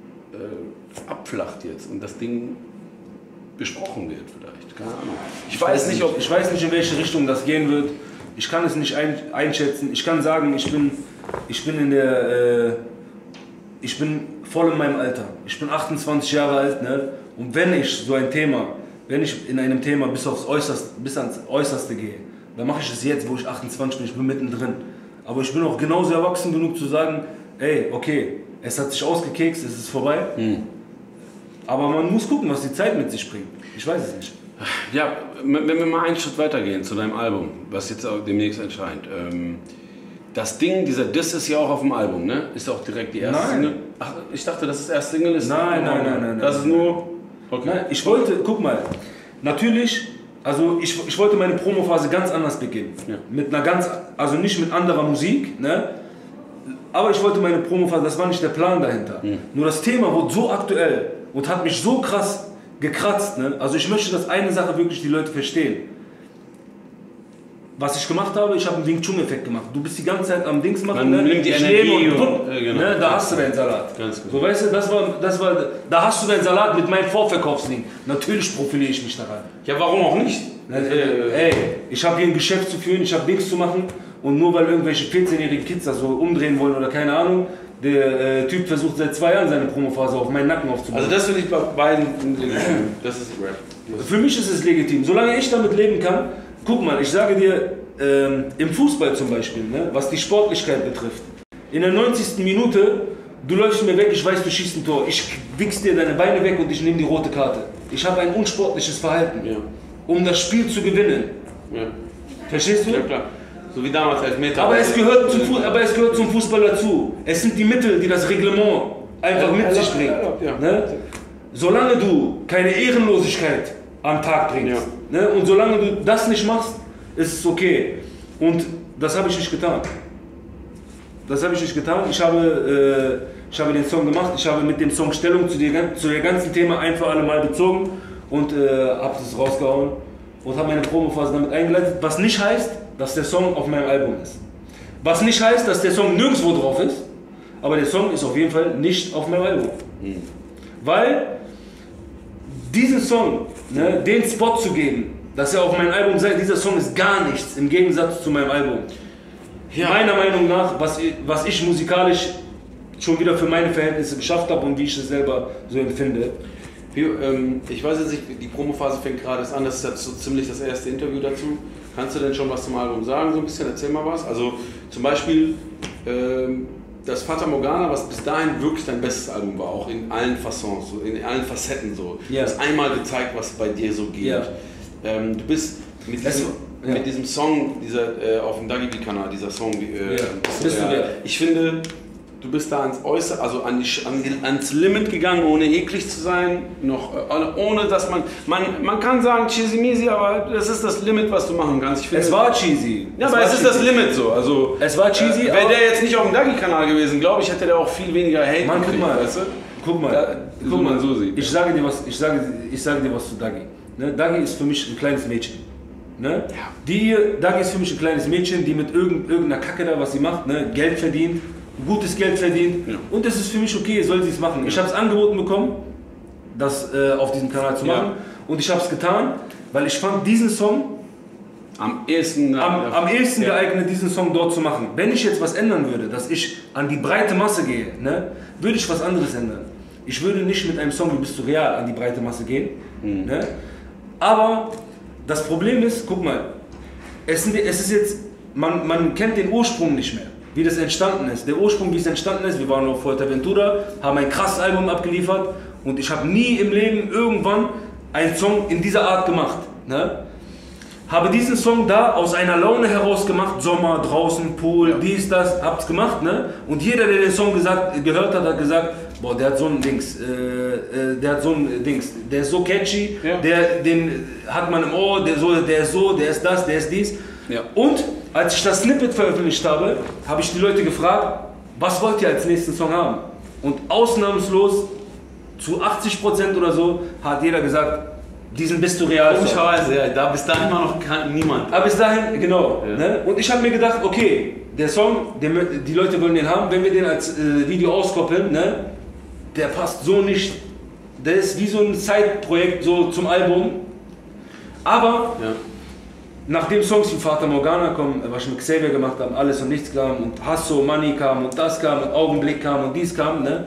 [SPEAKER 2] abflacht jetzt und das Ding besprochen wird vielleicht. Keine Ahnung. Ich weiß nicht, in welche Richtung das gehen wird. Ich kann es nicht einschätzen. Ich kann sagen, ich bin voll in meinem Alter. Ich bin 28 Jahre alt, ne? Und wenn ich in einem Thema bis ans Äußerste gehe, dann mache ich es jetzt, wo ich 28 bin, ich bin mittendrin. Aber ich bin auch genauso erwachsen genug zu sagen, ey, okay, es hat sich ausgekekst, es ist vorbei. Aber man muss gucken, was die Zeit mit sich bringt. Ich weiß es nicht. Ja, wenn wir mal einen Schritt weitergehen zu deinem Album, was jetzt auch demnächst erscheint. Das Ding, dieser Diss ist ja auch auf dem Album, ne? Ist auch direkt die erste Single? Ach, ich dachte, dass das erste Single ist. Nein. Das ist nur... Okay. Nein, ich wollte, guck mal, natürlich, also ich wollte meine Promophase ganz anders beginnen. Ja. Also nicht mit anderer Musik, ne? Aber ich wollte meine Promophase, das war nicht der Plan dahinter. Nur das Thema wurde so aktuell und hat mich so krass gekratzt, ne? Also ich möchte, dass eine Sache wirklich die Leute verstehen. Was ich gemacht habe, ich habe einen Wing Chun-Effekt gemacht. Du bist die ganze Zeit am Dings machen, man nimmt die Energie und
[SPEAKER 1] genau. Ne, da hast du deinen Salat. Ganz gut. So, weißt du, da hast du deinen Salat mit meinem Vorverkaufsding. Natürlich profiliere ich mich daran.
[SPEAKER 2] Ja, warum auch nicht?
[SPEAKER 1] Ey, ich habe hier ein Geschäft zu führen, ich habe nichts zu machen und nur weil irgendwelche 14-jährigen Kids das so umdrehen wollen oder keine Ahnung, der Typ versucht seit 2 Jahren seine Promophase auf meinen Nacken aufzubauen.
[SPEAKER 2] Also das finde ich bei beiden legitim. Das ist Rap.
[SPEAKER 1] Für mich ist es legitim. Solange ich damit leben kann. Guck mal, ich sage dir, im Fußball zum Beispiel, ne, was die Sportlichkeit betrifft, in der 90. Minute, du läufst mir weg, ich weiß, du schießt ein Tor, ich wichs dir deine Beine weg und ich nehme die rote Karte. Ich habe ein unsportliches Verhalten, um das Spiel zu gewinnen. Ja. Verstehst du?
[SPEAKER 2] Ja, klar. So wie damals Elfmeter.
[SPEAKER 1] Aber es gehört zum Fußball dazu. Es sind die Mittel, die das Reglement einfach mit sich bringen. Ne? Solange du keine Ehrenlosigkeit am Tag bringst, ne? Und solange du das nicht machst, ist es okay. Und das habe ich nicht getan. Ich habe den Song gemacht, ich habe mit dem Song Stellung zu der ganzen Thema ein für alle Mal bezogen und habe das rausgehauen und habe meine Promophase damit eingeleitet, was nicht heißt, dass der Song auf meinem Album ist. Was nicht heißt, dass der Song nirgendwo drauf ist, aber der Song ist auf jeden Fall nicht auf meinem Album. Weil diesen Song ne, den Spot zu geben, dass er auf meinem Album sagt, dieser Song ist gar nichts im Gegensatz zu meinem Album. Ja. Meiner Meinung nach, was ich musikalisch schon wieder für meine Verhältnisse geschafft habe und wie ich es selber so empfinde.
[SPEAKER 2] Ich weiß jetzt nicht, die Promophase fängt gerade an, das ist jetzt so ziemlich das erste Interview dazu. Kannst du denn schon was zum Album sagen, so ein bisschen? Erzähl mal was. Also zum Beispiel das Fata Morgana, was bis dahin wirklich dein bestes Album war, auch in allen Fassons, so, in allen Facetten so. Du hast einmal gezeigt, was bei dir so geht. Du bist mit diesem Song, auf dem Dagi Beat-Kanal, dieser Song, ich finde, du bist da ans Äußere, also ans Limit gegangen, ohne eklig zu sein, ohne dass man kann sagen cheesy-measy, aber das ist das Limit, was du machen kannst.
[SPEAKER 1] Es war cheesy.
[SPEAKER 2] Ja, aber es ist das Limit so. Also,
[SPEAKER 1] es war cheesy.
[SPEAKER 2] Wäre der jetzt nicht auf dem Dagi-Kanal gewesen, glaube ich, hätte der auch viel weniger Hate
[SPEAKER 1] gekriegt, weißt du? Guck mal,
[SPEAKER 2] so sieht.
[SPEAKER 1] Ich sage dir was zu Dagi. Ne? Dagi ist für mich ein kleines Mädchen. Ne? Ja. Dagi ist für mich ein kleines Mädchen, die mit irgendeiner Kacke da, was sie macht, ne? Geld verdient. Gutes Geld verdient und es ist für mich okay, soll sie es machen. Ich habe es angeboten bekommen, das auf diesem Kanal zu machen und ich habe es getan, weil ich fand diesen Song am ehesten geeignet, diesen Song dort zu machen. Wenn ich jetzt was ändern würde, dass ich an die breite Masse gehe, ne, würde ich was anderes ändern. Ich würde nicht mit einem Song wie Bist du real an die breite Masse gehen, ne? Aber das Problem ist, guck mal, es ist jetzt, man kennt den Ursprung nicht mehr. Wie das entstanden ist. Der Ursprung, wie es entstanden ist, wir waren auf Fuerteventura, haben ein krasses Album abgeliefert und ich habe nie im Leben irgendwann einen Song in dieser Art gemacht. Ne? Habe diesen Song da aus einer Laune heraus gemacht, Sommer, draußen, Pool, dies, das, hab's gemacht. Ne? Und jeder, der den Song gehört hat, hat gesagt, boah, der hat so ein Dings, der ist so catchy, den hat man im Ohr, der ist das, der ist dies. Ja. Und als ich das Snippet veröffentlicht habe, habe ich die Leute gefragt, was wollt ihr als nächsten Song haben? Und ausnahmslos, zu 80% oder so, hat jeder gesagt, diesen Bist du real.
[SPEAKER 2] Komischerweise, ja, da bis dahin immer noch niemand.
[SPEAKER 1] Aber bis dahin, genau. Ja. Ne? Und ich habe mir gedacht, okay, der Song, die Leute wollen den haben, wenn wir den als Video auskoppeln, ne? Der passt so nicht, der ist wie so ein Side-Projekt so zum Album. Aber nachdem Songs wie Fata Morgana kommen, was ich mit Xavier gemacht habe, Alles und Nichts kam und Hasso, Money kam und das kam und Augenblick kam und dies kam, ne?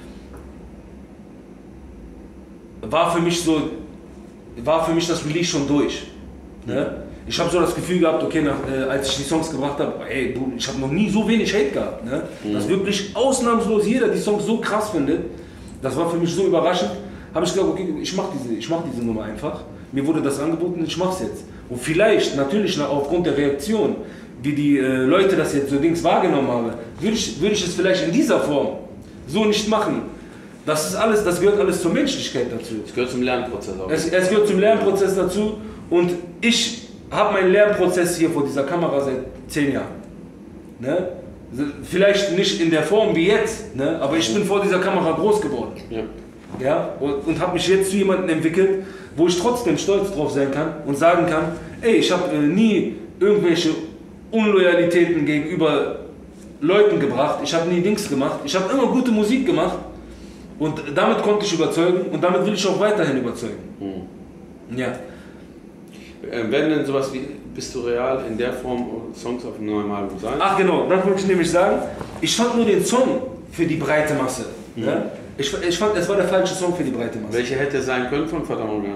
[SPEAKER 1] War für mich das Release schon durch. Ne? Ich habe so das Gefühl gehabt, okay, als ich die Songs gebracht habe, ey, ich habe noch nie so wenig Hate gehabt. Ne? Dass wirklich ausnahmslos jeder die Songs so krass findet. Das war für mich so überraschend. Habe ich gesagt, okay, ich mach diese Nummer einfach. Mir wurde das angeboten, ich mach's jetzt. Und vielleicht, natürlich aufgrund der Reaktion, wie die Leute das jetzt so wahrgenommen haben, würde ich es vielleicht in dieser Form so nicht machen. Das gehört alles zur Menschlichkeit dazu.
[SPEAKER 2] Es gehört zum Lernprozess auch.
[SPEAKER 1] Es gehört zum Lernprozess dazu und ich habe meinen Lernprozess hier vor dieser Kamera seit 10 Jahren. Ne? Vielleicht nicht in der Form wie jetzt, ne? Aber ich bin vor dieser Kamera groß geworden. Ja? Und habe mich jetzt zu jemandem entwickelt, wo ich trotzdem stolz drauf sein kann und sagen kann, ey, ich habe nie irgendwelche Unloyalitäten gegenüber Leuten gebracht, ich habe nie Dings gemacht, ich habe immer gute Musik gemacht und damit konnte ich überzeugen und damit will ich auch weiterhin überzeugen. Ja.
[SPEAKER 2] Werden denn sowas wie Bist du real in der Form Songs auf einem neuen Album sein?
[SPEAKER 1] Ach genau, das wollte ich nämlich sagen. Ich fand nur den Song für die breite Masse. Ja? Ich fand, es war der falsche Song für die breite Masse.
[SPEAKER 2] Welcher hätte sein können von Fata Morgana?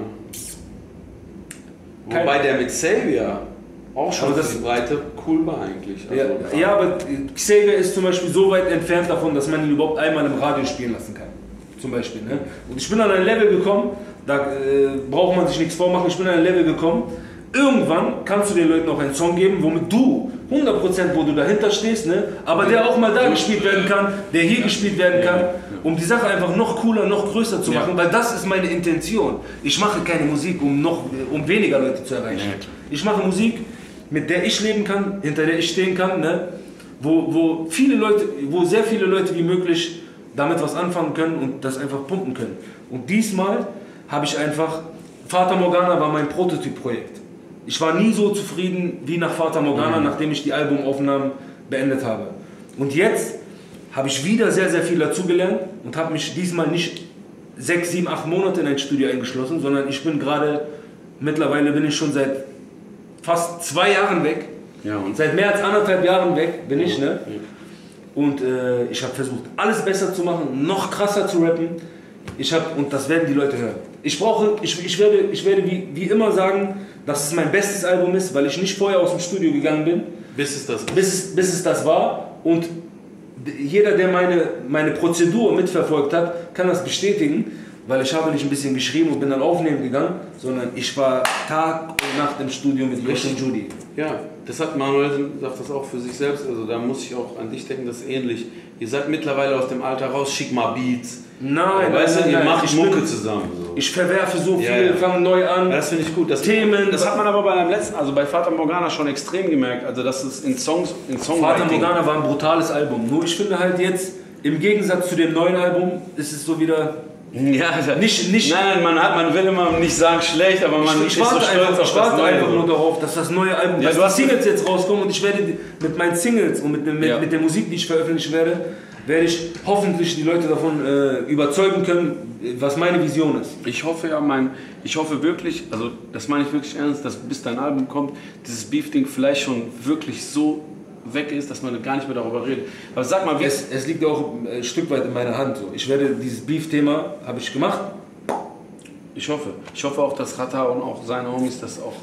[SPEAKER 2] Wobei der mit Xavier auch schon für die Breite cool war eigentlich. Also
[SPEAKER 1] ja, aber Xavier ist zum Beispiel so weit entfernt davon, dass man ihn überhaupt einmal im Radio spielen lassen kann. Zum Beispiel. Ne? Und ich bin an ein Level gekommen, da braucht man sich nichts vormachen, ich bin an ein Level gekommen, irgendwann kannst du den Leuten auch einen Song geben, womit du 100%, wo du dahinter stehst, ne? Aber der auch mal da gespielt werden kann, der hier gespielt werden kann, um die Sache einfach noch cooler, noch größer zu machen, weil das ist meine Intention. Ich mache keine Musik, um weniger Leute zu erreichen. Ich mache Musik, mit der ich leben kann, hinter der ich stehen kann, ne? Wo sehr viele Leute wie möglich damit was anfangen können und das einfach pumpen können. Und diesmal habe ich einfach, Fata Morgana war mein Prototypprojekt. Ich war nie so zufrieden wie nach Fata Morgana, nachdem ich die Albumaufnahmen beendet habe. Und jetzt habe ich wieder sehr, sehr viel dazugelernt und habe mich diesmal nicht 6, 7, 8 Monate in ein Studio eingeschlossen, sondern mittlerweile bin ich schon seit fast 2 Jahren weg.
[SPEAKER 2] Ja, und
[SPEAKER 1] seit mehr als 1,5 Jahren weg bin ich, ne? Und ich habe versucht, alles besser zu machen, noch krasser zu rappen. Und das werden die Leute hören. Ich werde wie immer sagen, dass es mein bestes Album ist, weil ich nicht vorher aus dem Studio gegangen bin.
[SPEAKER 2] Bis
[SPEAKER 1] es das war. Und jeder, der meine Prozedur mitverfolgt hat, kann das bestätigen, weil ich habe nicht ein bisschen geschrieben und bin dann aufnehmen gegangen, sondern ich war Tag und Nacht im Studio mit Josh und Judy.
[SPEAKER 2] Ja, das hat Manuel, sagt das auch für sich selbst, also da muss ich auch an dich denken, das ist ähnlich. Ihr seid mittlerweile aus dem Alter raus, schick mal Beats.
[SPEAKER 1] Nein,
[SPEAKER 2] weißt du, ihr macht Mucke zusammen. So.
[SPEAKER 1] Ich verwerfe so viel, fange neu an.
[SPEAKER 2] Ja, das finde ich gut.
[SPEAKER 1] Themen.
[SPEAKER 2] Das hat man aber bei deinem letzten, also bei Fata Morgana schon extrem gemerkt. Also dass es in Songwriting.
[SPEAKER 1] Fata Morgana war ein brutales Album. Nur ich finde halt jetzt, im Gegensatz zu dem neuen Album, ist es so wieder...
[SPEAKER 2] Ja,
[SPEAKER 1] nicht.
[SPEAKER 2] Nein, man will immer nicht sagen schlecht, aber man ist so stolz auf das
[SPEAKER 1] warte einfach nur darauf, dass das neue Album, dass die Singles jetzt rauskommen und ich werde mit meinen Singles und mit der Musik, die ich veröffentlichen werde ich hoffentlich die Leute davon überzeugen können, was meine Vision ist.
[SPEAKER 2] Ich hoffe wirklich, also das meine ich wirklich ernst, dass bis dein Album kommt, dieses Beef-Ding vielleicht schon wirklich so weg ist, dass man gar nicht mehr darüber redet. Aber sag mal,
[SPEAKER 1] es liegt auch ein Stück weit in meiner Hand. So. Ich werde dieses Beef-Thema, habe ich gemacht.
[SPEAKER 2] Ich hoffe auch, dass Rata und auch seine Homies das auch...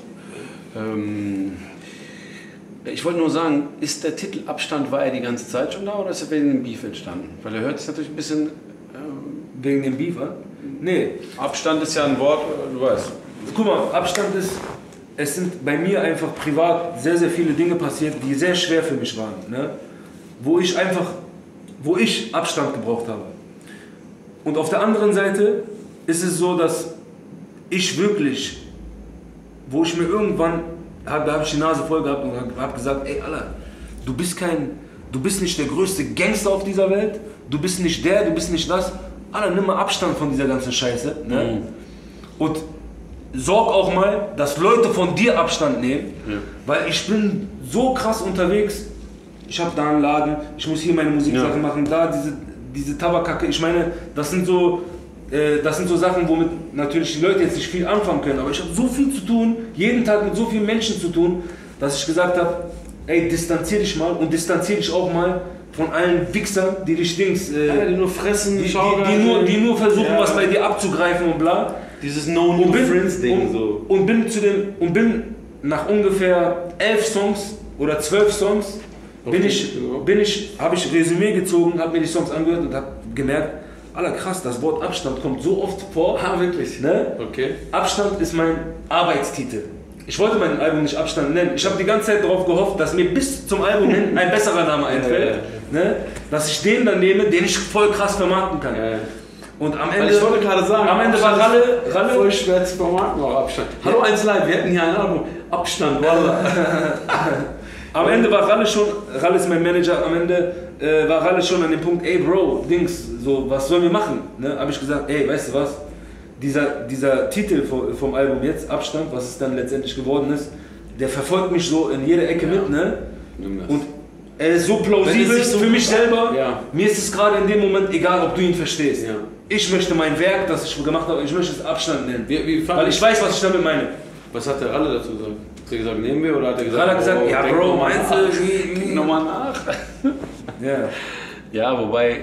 [SPEAKER 2] ich wollte nur sagen, ist der Titel Abstand, war er die ganze Zeit schon da oder ist er wegen dem Beef entstanden? Weil er hört sich natürlich ein bisschen...
[SPEAKER 1] wegen dem Beef, oder? Nee.
[SPEAKER 2] Abstand ist ja ein Wort, du weißt.
[SPEAKER 1] Guck mal, Abstand ist... Es sind bei mir einfach privat sehr, sehr viele Dinge passiert, die sehr schwer für mich waren. Ne? Wo ich Abstand gebraucht habe. Und auf der anderen Seite ist es so, dass ich wirklich, wo ich mir irgendwann, da habe ich die Nase voll gehabt und habe gesagt, ey Alter, du bist nicht der größte Gangster auf dieser Welt, du bist nicht der, du bist nicht das. Alter, nimm mal Abstand von dieser ganzen Scheiße. Ne? Und sorg auch mal, dass Leute von dir Abstand nehmen, weil ich bin so krass unterwegs. Ich habe da einen Laden, ich muss hier meine Musiksachen machen, da diese Tabakkacke. Ich meine, das sind so Sachen, womit natürlich die Leute jetzt nicht viel anfangen können. Aber ich habe so viel zu tun, jeden Tag mit so vielen Menschen zu tun, dass ich gesagt habe, ey, distanzier dich mal und distanzier dich auch mal von allen Wichsern, die dich die
[SPEAKER 2] nur fressen,
[SPEAKER 1] die nur versuchen, was bei dir abzugreifen und bla.
[SPEAKER 2] Dieses No-New-Friends-Ding so.
[SPEAKER 1] Und bin nach ungefähr 11 Songs oder 12 Songs habe ich Resümee gezogen, habe mir die Songs angehört und habe gemerkt, Alter krass, das Wort Abstand kommt so oft vor.
[SPEAKER 2] Ah, wirklich?
[SPEAKER 1] Ne?
[SPEAKER 2] Okay.
[SPEAKER 1] Abstand ist mein Arbeitstitel. Ich wollte mein Album nicht Abstand nennen. Ich habe die ganze Zeit darauf gehofft, dass mir bis zum Album hin ein besserer Name einfällt. Ne? Dass ich den dann nehme, den ich voll krass vermarkten kann. Und am Ende,
[SPEAKER 2] ich wollte gerade sagen,
[SPEAKER 1] am Ende war Ralle
[SPEAKER 2] voll schwer zu vermarkten, auch Abstand. Hallo 1 Live, wir hätten hier ein Album. Abstand,
[SPEAKER 1] Am Ende war Ralle ist mein Manager, am Ende war Ralle schon an dem Punkt, ey Bro, Dings, so, was sollen wir machen? Ne? Habe ich gesagt, ey, weißt du was? Dieser Titel vom Album jetzt, Abstand, was es dann letztendlich geworden ist, der verfolgt mich so in jede Ecke mit, ne? Und er ist so plausibel für mich selber. Ja. Mir ist es gerade in dem Moment egal, ob du ihn verstehst. Ja. Ich möchte mein Werk, das ich gemacht habe, ich möchte es Abstand nennen. Weil ich weiß, was ich damit meine.
[SPEAKER 2] Was hat der Ralle dazu gesagt? Hat er gesagt, nehmen wir oder hat er gesagt,
[SPEAKER 1] Ralle hat gesagt, ja Bro, meinst du,
[SPEAKER 2] nochmal nach?
[SPEAKER 1] Ja.
[SPEAKER 2] Ja,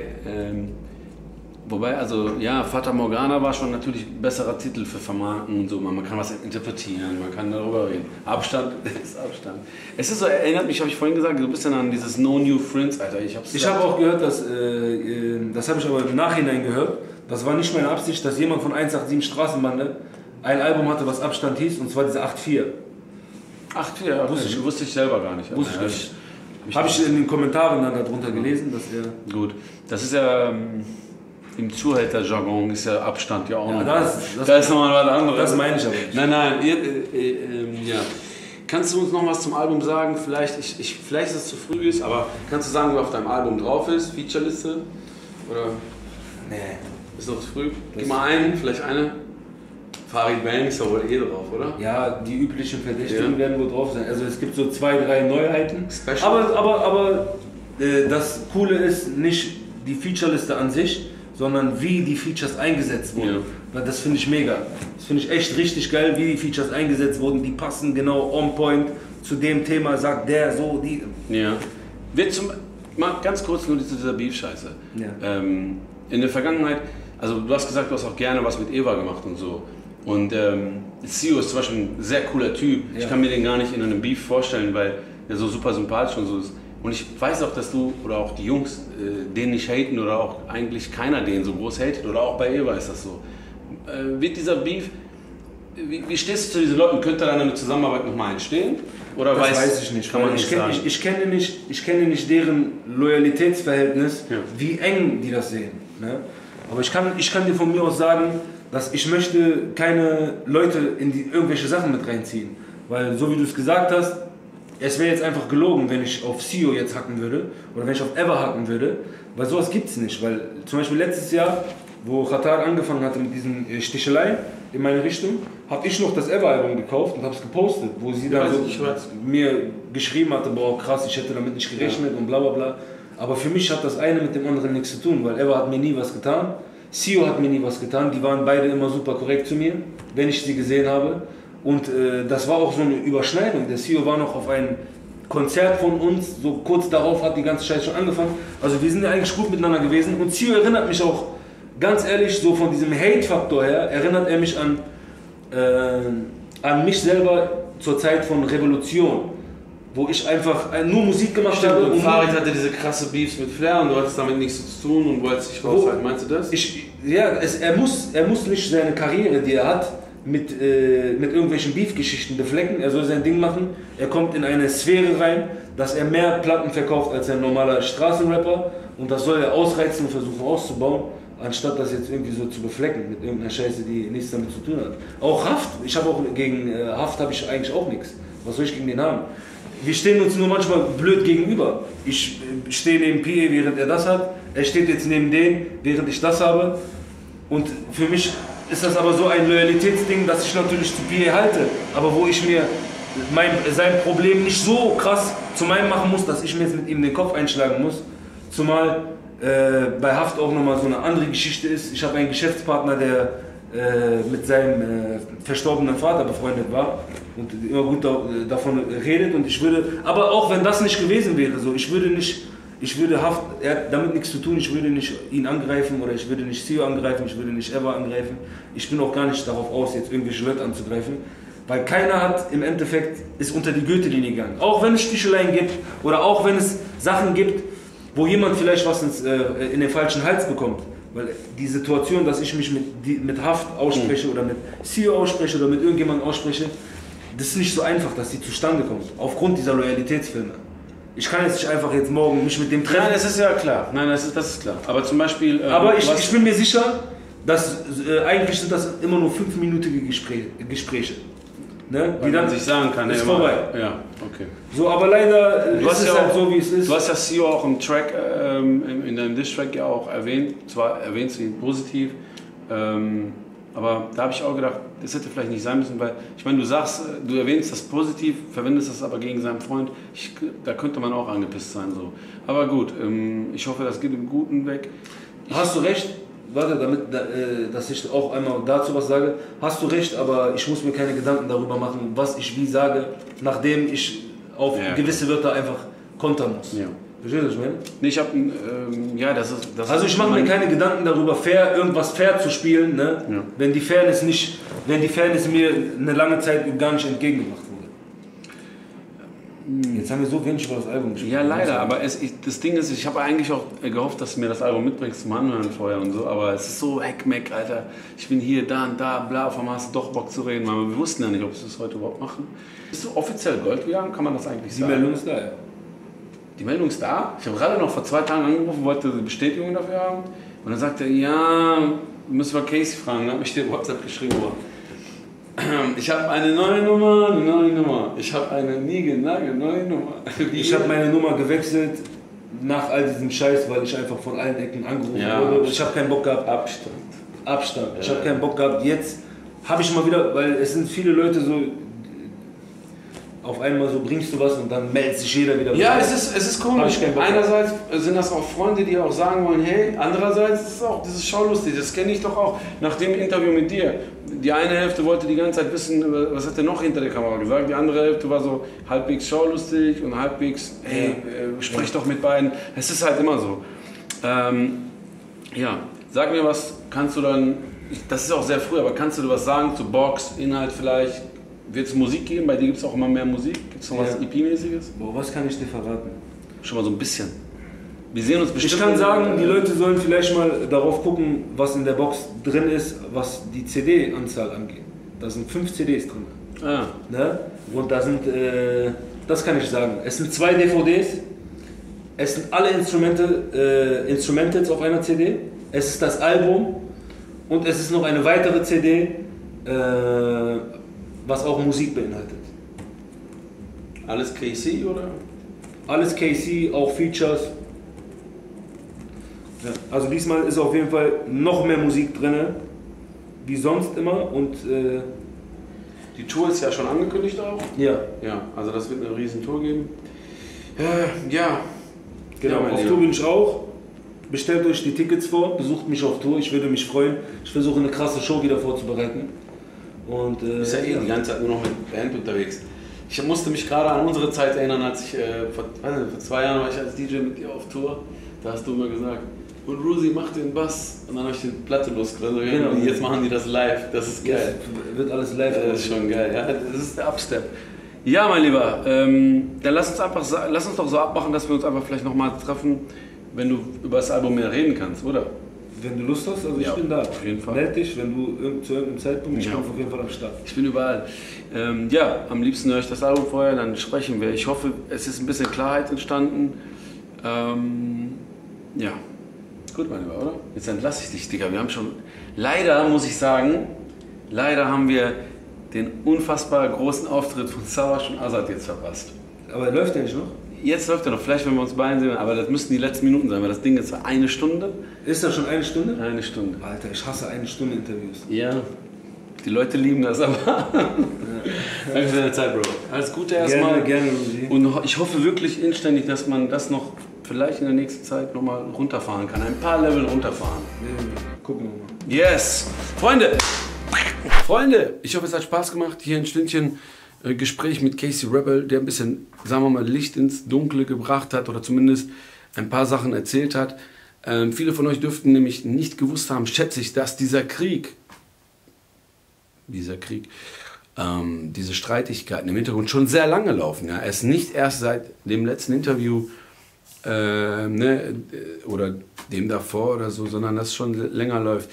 [SPEAKER 2] wobei, also ja, Fata Morgana war schon natürlich ein besserer Titel für Vermarkten und so. Man kann was interpretieren, man kann darüber reden. Abstand ist Abstand. Es ist so, erinnert mich, habe ich vorhin gesagt, so ein bisschen an dieses No New Friends, Alter. Ich habe
[SPEAKER 1] auch gehört, das habe ich aber im Nachhinein gehört. Das war nicht meine Absicht, dass jemand von 187 Straßenbande ein Album hatte, was Abstand hieß, und zwar diese 8-4.
[SPEAKER 2] 8-4, okay. Wusste ich selber gar nicht.
[SPEAKER 1] Wusste ich nicht. Habe ich in den Kommentaren dann darunter gelesen, dass er...
[SPEAKER 2] Gut, das ist ja... Im Zuhälterjargon ist ja Abstand ja auch noch.
[SPEAKER 1] Das
[SPEAKER 2] ist nochmal was anderes.
[SPEAKER 1] Das meine ich aber nicht.
[SPEAKER 2] Nein, ja. Kannst du uns noch was zum Album sagen? Vielleicht ist es zu früh, aber kannst du sagen, wer auf deinem Album drauf ist? Featureliste? Oder?
[SPEAKER 1] Nee.
[SPEAKER 2] Ist noch zu früh? Gib mal einen, vielleicht eine. Farid Bang ist ja wohl drauf, oder?
[SPEAKER 1] Ja, die üblichen Verdächtigen werden wohl drauf sein. Also es gibt so 2, 3 Neuheiten.
[SPEAKER 2] Special.
[SPEAKER 1] Aber das Coole ist nicht die Featureliste an sich, sondern wie die Features eingesetzt wurden. Ja. Das finde ich mega. Das finde ich echt richtig geil, wie die Features eingesetzt wurden. Die passen genau on point zu dem Thema, sagt der so, die...
[SPEAKER 2] Ja. Mal ganz kurz nur zu dieser Beef-Scheiße. Ja. In der Vergangenheit, also du hast gesagt, du hast auch gerne was mit Eva gemacht und so. Und Sio ist zum Beispiel ein sehr cooler Typ. Ja. Ich kann mir den gar nicht in einem Beef vorstellen, weil er so super sympathisch und so ist. Und ich weiß auch, dass du oder auch die Jungs den nicht haten oder auch eigentlich keiner den so groß hatet oder auch bei Eva ist das so. Wird dieser Beef, wie stehst du zu diesen Leuten? Könnte da eine Zusammenarbeit nochmal entstehen? Oder
[SPEAKER 1] das weiß ich nicht. Kann man nicht sagen. Ich kenne nicht deren Loyalitätsverhältnis, ja, wie eng die das sehen. Ne? Aber ich kann dir von mir aus sagen, dass ich möchte keine Leute in irgendwelche Sachen mit reinziehen. Weil so wie du es gesagt hast, es wäre jetzt einfach gelogen, wenn ich auf Sio jetzt hacken würde oder wenn ich auf Ever hacken würde, weil sowas gibt es nicht. Weil zum Beispiel letztes Jahr, wo Qatar angefangen hatte mit diesen Sticheleien in meine Richtung, habe ich noch das Ever-Album gekauft und habe es gepostet, wo sie dann so mir geschrieben hatte, boah krass, ich hätte damit nicht gerechnet, ja, und bla bla bla. Aber für mich hat das eine mit dem anderen nichts zu tun, weil Ever hat mir nie was getan, Sio hat mir nie was getan, die waren beide immer super korrekt zu mir, wenn ich sie gesehen habe. Und das war auch so eine Überschneidung. Der Sio war noch auf einem Konzert von uns, so kurz darauf hat die ganze Scheiße schon angefangen. Also wir sind ja eigentlich gut miteinander gewesen. Und Sio erinnert mich auch, ganz ehrlich, so von diesem Hate-Faktor her, erinnert er mich an mich selber zur Zeit von Revolution. Wo ich einfach nur Musik gemacht habe.
[SPEAKER 2] Und Farid hatte diese krasse Beefs mit Flair und du hattest damit nichts zu tun und wolltest dich raushalten. Meinst du das?
[SPEAKER 1] Er muss nicht seine Karriere, die er hat, mit irgendwelchen Beef-Geschichten beflecken. Er soll sein Ding machen. Er kommt in eine Sphäre rein, dass er mehr Platten verkauft als ein normaler Straßenrapper. Und das soll er ausreizen und versuchen auszubauen, anstatt das jetzt irgendwie so zu beflecken mit irgendeiner Scheiße, die nichts damit zu tun hat. Auch Haft. Ich habe auch gegen Haft habe ich eigentlich auch nichts. Was soll ich gegen den haben? Wir stehen uns nur manchmal blöd gegenüber. Ich stehe neben PA, während er das hat. Er steht jetzt neben den, während ich das habe. Und für mich ist das aber so ein Loyalitätsding, dass ich natürlich zu PA halte. Aber wo ich mir sein Problem nicht so krass zu meinem machen muss, dass ich mir jetzt mit ihm den Kopf einschlagen muss. Zumal bei Haft auch nochmal so eine andere Geschichte ist. Ich habe einen Geschäftspartner, der mit seinem verstorbenen Vater befreundet war und immer gut davon redet. Und ich würde, aber auch wenn das nicht gewesen wäre, so, ich würde Haft, er hat damit nichts zu tun, ich würde nicht ihn angreifen oder ich würde nicht Sio angreifen, ich würde nicht Ever angreifen. Ich bin auch gar nicht darauf aus, jetzt irgendwelche Leute anzugreifen, weil keiner hat im Endeffekt, ist unter die Gürtellinie gegangen. Auch wenn es Sticheleien gibt oder auch wenn es Sachen gibt, wo jemand vielleicht was in den falschen Hals bekommt. Weil die Situation, dass ich mich mit Haft ausspreche oder mit Sio ausspreche oder mit irgendjemandem ausspreche, das ist nicht so einfach, dass die zustande kommt, aufgrund dieser Loyalitätsfilme. Ich kann jetzt nicht einfach jetzt morgen mich mit dem treffen.
[SPEAKER 2] Nein, das ist ja klar. Nein, das ist klar. Aber zum Beispiel...
[SPEAKER 1] aber ich bin mir sicher, dass eigentlich sind das immer nur 5-minütige Gespräche. Ne?
[SPEAKER 2] Wie dann sich sagen kann,
[SPEAKER 1] ist vorbei.
[SPEAKER 2] Ja, okay.
[SPEAKER 1] So, aber leider ist es halt so, wie es ist.
[SPEAKER 2] Du hast ja Sio auch im Track, in deinem Diss-Track ja auch erwähnt. Zwar erwähnst du ihn positiv, aber da habe ich auch gedacht, das hätte vielleicht nicht sein müssen, weil, ich meine, du erwähnst das positiv, verwendest das aber gegen seinen Freund. Da könnte man auch angepisst sein. So. Aber gut, ich hoffe, das geht im Guten weg.
[SPEAKER 1] Hast du recht. Warte, dass ich auch einmal dazu was sage. Hast du recht, aber ich muss mir keine Gedanken darüber machen, was ich wie sage, nachdem ich auf gewisse Wörter einfach kontern muss. Ja. Verstehst du, was ich meine?
[SPEAKER 2] Nee, ich habe das ist
[SPEAKER 1] also ich mache mir keine Gedanken darüber, irgendwas fair zu spielen, ne? Ja. Wenn die Fairness mir eine lange Zeit gar nicht entgegengebracht wurde. Jetzt haben wir so wenig über das Album gesprochen.
[SPEAKER 2] Ja, leider, aber das Ding ist, ich habe eigentlich auch gehofft, dass du mir das Album mitbringst zum Anhören vorher und so, aber es ist so Heckmeck, Alter. Ich bin hier, da und da, bla, auf einmal hast du doch Bock zu reden, weil wir wussten ja nicht, ob wir das heute überhaupt machen. Bist du offiziell Gold gegangen? Kann man das eigentlich sagen?
[SPEAKER 1] Die Meldung ist da, ja.
[SPEAKER 2] Die Meldung ist da? Ich habe gerade noch vor 2 Tagen angerufen, wollte die Bestätigung dafür haben und dann sagte er, ja, müssen wir Casey fragen, dann habe ich dir WhatsApp geschrieben. Ich habe eine neue Nummer, Ich habe eine neue Nummer.
[SPEAKER 1] Ich habe meine Nummer gewechselt nach all diesem Scheiß, weil ich einfach von allen Ecken angerufen wurde. Ich habe keinen Bock gehabt. Abstand. Ja. Ich habe keinen Bock gehabt. Jetzt habe ich mal wieder, weil es sind viele Leute so auf einmal so bringst du was und dann meldet sich jeder wieder.
[SPEAKER 2] Ja, es ist komisch. Einerseits sind das auch Freunde, die auch sagen wollen, hey, andererseits ist es auch dieses Schaulustig, das kenne ich doch auch nach dem Interview mit dir. Die eine Hälfte wollte die ganze Zeit wissen, was hat der noch hinter der Kamera gesagt, die andere Hälfte war so halbwegs schaulustig und halbwegs, hey, sprech doch mit beiden. Es ist halt immer so. Ja, sag mir was, kannst du dann, das ist auch sehr früh, aber kannst du was sagen zu Box, Inhalt vielleicht? Wird es Musik geben? Bei dir gibt es auch immer mehr Musik. Gibt es noch was EP-mäßiges?
[SPEAKER 1] Boah, was kann ich dir verraten?
[SPEAKER 2] Schon mal so ein bisschen. Wir sehen uns bestimmt.
[SPEAKER 1] Ich kann sagen, die Leute sollen vielleicht mal darauf gucken, was in der Box drin ist, was die CD-Anzahl angeht. Da sind 5 CDs drin.
[SPEAKER 2] Ah.
[SPEAKER 1] Ne? Und da sind, das kann ich sagen, es sind 2 DVDs, es sind alle Instrumentals auf einer CD, es ist das Album und es ist noch eine weitere CD, was auch Musik beinhaltet.
[SPEAKER 2] Alles KC oder?
[SPEAKER 1] Alles KC, auch Features. Ja, also diesmal ist auf jeden Fall noch mehr Musik drin, wie sonst immer. Und
[SPEAKER 2] die Tour ist ja schon angekündigt auch.
[SPEAKER 1] Ja.
[SPEAKER 2] Ja, also das wird eine riesen Tour geben. Ja.
[SPEAKER 1] Genau,
[SPEAKER 2] ja,
[SPEAKER 1] auf Tour bin ich auch. Bestellt euch die Tickets vor, besucht mich auf Tour, ich würde mich freuen. Ich versuche eine krasse Show wieder vorzubereiten. Und,
[SPEAKER 2] du bist ja die ganze Zeit nur noch mit Band unterwegs. Ich musste mich gerade an unsere Zeit erinnern, als ich vor 2 Jahren war ich als DJ mit dir auf Tour. Da hast du immer gesagt, und Ruzi macht den Bass. Und dann habe ich die Platte losgelassen. Genau. Und jetzt machen die das live. Das ist geil.
[SPEAKER 1] Jetzt wird alles live.
[SPEAKER 2] Das ist schon geil. Ja, das ist der Upstep. Ja, mein Lieber, dann lass uns doch so abmachen, dass wir uns einfach vielleicht nochmal treffen, wenn du über das Album mehr reden kannst, oder?
[SPEAKER 1] Wenn du Lust hast, also ich bin da.
[SPEAKER 2] Auf jeden Fall.
[SPEAKER 1] Meld dich, wenn du zu irgendeinem Zeitpunkt, ich bin auf jeden Fall am Start.
[SPEAKER 2] Ich bin überall. Ja, am liebsten höre ich das Album vorher, dann sprechen wir. Ich hoffe, es ist ein bisschen Klarheit entstanden. Ja, gut, mein Lieber, oder? Jetzt entlasse ich dich, Digga. Wir haben schon, leider muss ich sagen, leider haben wir den unfassbar großen Auftritt von Savas und Azad jetzt verpasst.
[SPEAKER 1] Aber läuft der nicht noch?
[SPEAKER 2] Jetzt läuft er noch, vielleicht wenn wir uns beiden sehen, aber das müssten die letzten Minuten sein, weil das Ding ist 1 Stunde.
[SPEAKER 1] Ist das schon 1 Stunde?
[SPEAKER 2] 1 Stunde.
[SPEAKER 1] Alter, ich hasse 1 Stunde Interviews.
[SPEAKER 2] Ja, die Leute lieben das, aber danke für deine Zeit, Bro. Alles Gute erstmal.
[SPEAKER 1] Gerne, Ruzi.
[SPEAKER 2] Und ich hoffe wirklich inständig, dass man das noch vielleicht in der nächsten Zeit nochmal runterfahren kann. Ein paar Level runterfahren.
[SPEAKER 1] Gucken wir mal.
[SPEAKER 2] Yes! Freunde, ich hoffe, es hat Spaß gemacht. Hier ein Stündchen Gespräch mit Casey Rebel, der ein bisschen, sagen wir mal, Licht ins Dunkle gebracht hat oder zumindest ein paar Sachen erzählt hat. Viele von euch dürften nämlich nicht gewusst haben, schätze ich, dass diese Streitigkeiten im Hintergrund schon sehr lange laufen. Ja? Es ist nicht erst seit dem letzten Interview oder dem davor oder so, sondern das schon länger läuft.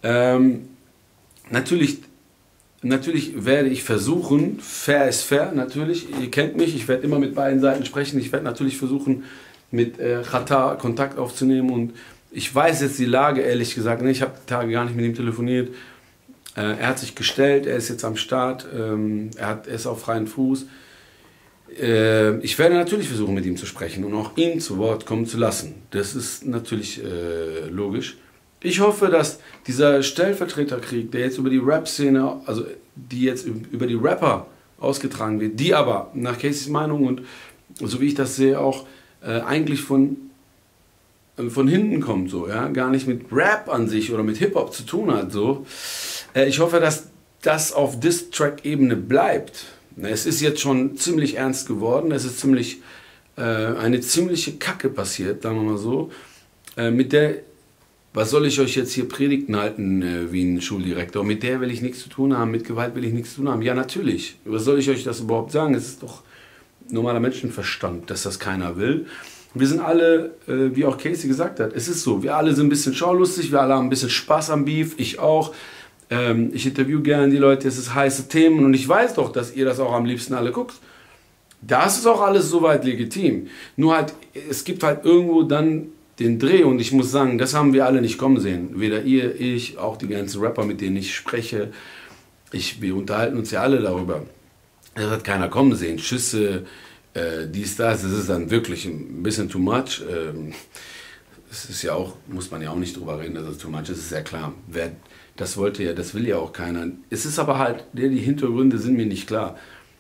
[SPEAKER 2] Natürlich werde ich versuchen, fair ist fair, natürlich, ihr kennt mich, ich werde immer mit beiden Seiten sprechen, ich werde natürlich versuchen, mit Qatar Kontakt aufzunehmen und ich weiß jetzt die Lage, ehrlich gesagt, ich habe die Tage gar nicht mit ihm telefoniert, er hat sich gestellt, er ist jetzt am Start, er ist auf freien Fuß. Ich werde natürlich versuchen, mit ihm zu sprechen und auch ihn zu Wort kommen zu lassen, das ist natürlich logisch. Ich hoffe, dass dieser Stellvertreterkrieg, der jetzt über die Rap-Szene, also die jetzt über die Rapper ausgetragen wird, die aber nach Caseys Meinung und so wie ich das sehe auch eigentlich von hinten kommt, so, ja, gar nicht mit Rap an sich oder mit Hip-Hop zu tun hat, so. Ich hoffe, dass das auf Diss-Track-Ebene bleibt. Es ist jetzt schon ziemlich ernst geworden, es ist eine ziemliche Kacke passiert, sagen wir mal so, mit der. Was soll ich euch jetzt hier Predigten halten wie ein Schuldirektor? Mit der will ich nichts zu tun haben, mit Gewalt will ich nichts zu tun haben. Ja, natürlich. Was soll ich euch das überhaupt sagen? Es ist doch normaler Menschenverstand, dass das keiner will. Wir sind alle, wie auch Casey gesagt hat, es ist so, wir alle sind ein bisschen schaulustig, wir alle haben ein bisschen Spaß am Beef, ich auch. Ich interview gerne die Leute, es ist heiße Themen und ich weiß doch, dass ihr das auch am liebsten alle guckt. Das ist auch alles soweit legitim. Nur halt, es gibt halt irgendwo dann den Dreh und ich muss sagen, das haben wir alle nicht kommen sehen. Weder ihr, ich, auch die ganzen Rapper, mit denen ich spreche. Wir unterhalten uns ja alle darüber. Das hat keiner kommen sehen. Schüsse, dies, das ist dann wirklich ein bisschen too much. Es ist ja auch, muss man ja auch nicht drüber reden, dass es too much ist, ist ja klar. Wer das wollte ja, das will ja auch keiner. Es ist aber halt, die Hintergründe sind mir nicht klar.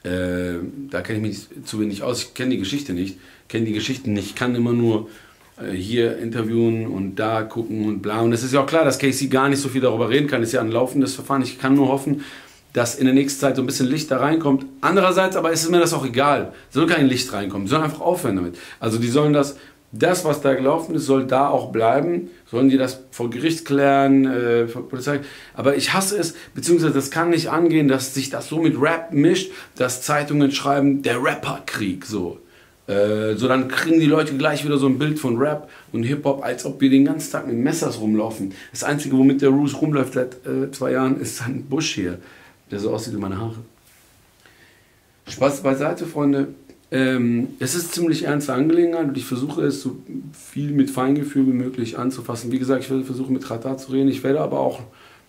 [SPEAKER 2] Da kenne ich mich zu wenig aus. Ich kenne die Geschichte nicht, kenne die Geschichten nicht. Ich kann immer nur hier interviewen und da gucken und bla. Und es ist ja auch klar, dass Casey gar nicht so viel darüber reden kann. Das ist ja ein laufendes Verfahren. Ich kann nur hoffen, dass in der nächsten Zeit so ein bisschen Licht da reinkommt. Andererseits aber ist mir das auch egal. Soll kein Licht reinkommen. Die sollen einfach aufhören damit. Also die sollen das, was da gelaufen ist, soll da auch bleiben. Sollen die das vor Gericht klären, vor Polizei. Aber ich hasse es, beziehungsweise das kann nicht angehen, dass sich das so mit Rap mischt, dass Zeitungen schreiben, der Rapperkrieg, so. So dann kriegen die Leute gleich wieder so ein Bild von Rap und Hip-Hop, als ob wir den ganzen Tag mit Messers rumlaufen. Das Einzige, womit der Roos rumläuft seit 2 Jahren, ist ein Busch hier, der so aussieht wie meine Haare. Spaß beiseite, Freunde. Es ist ziemlich ernste Angelegenheit und ich versuche es so viel mit Feingefühl wie möglich anzufassen. Wie gesagt, ich werde versuchen mit Rata zu reden. Ich werde aber auch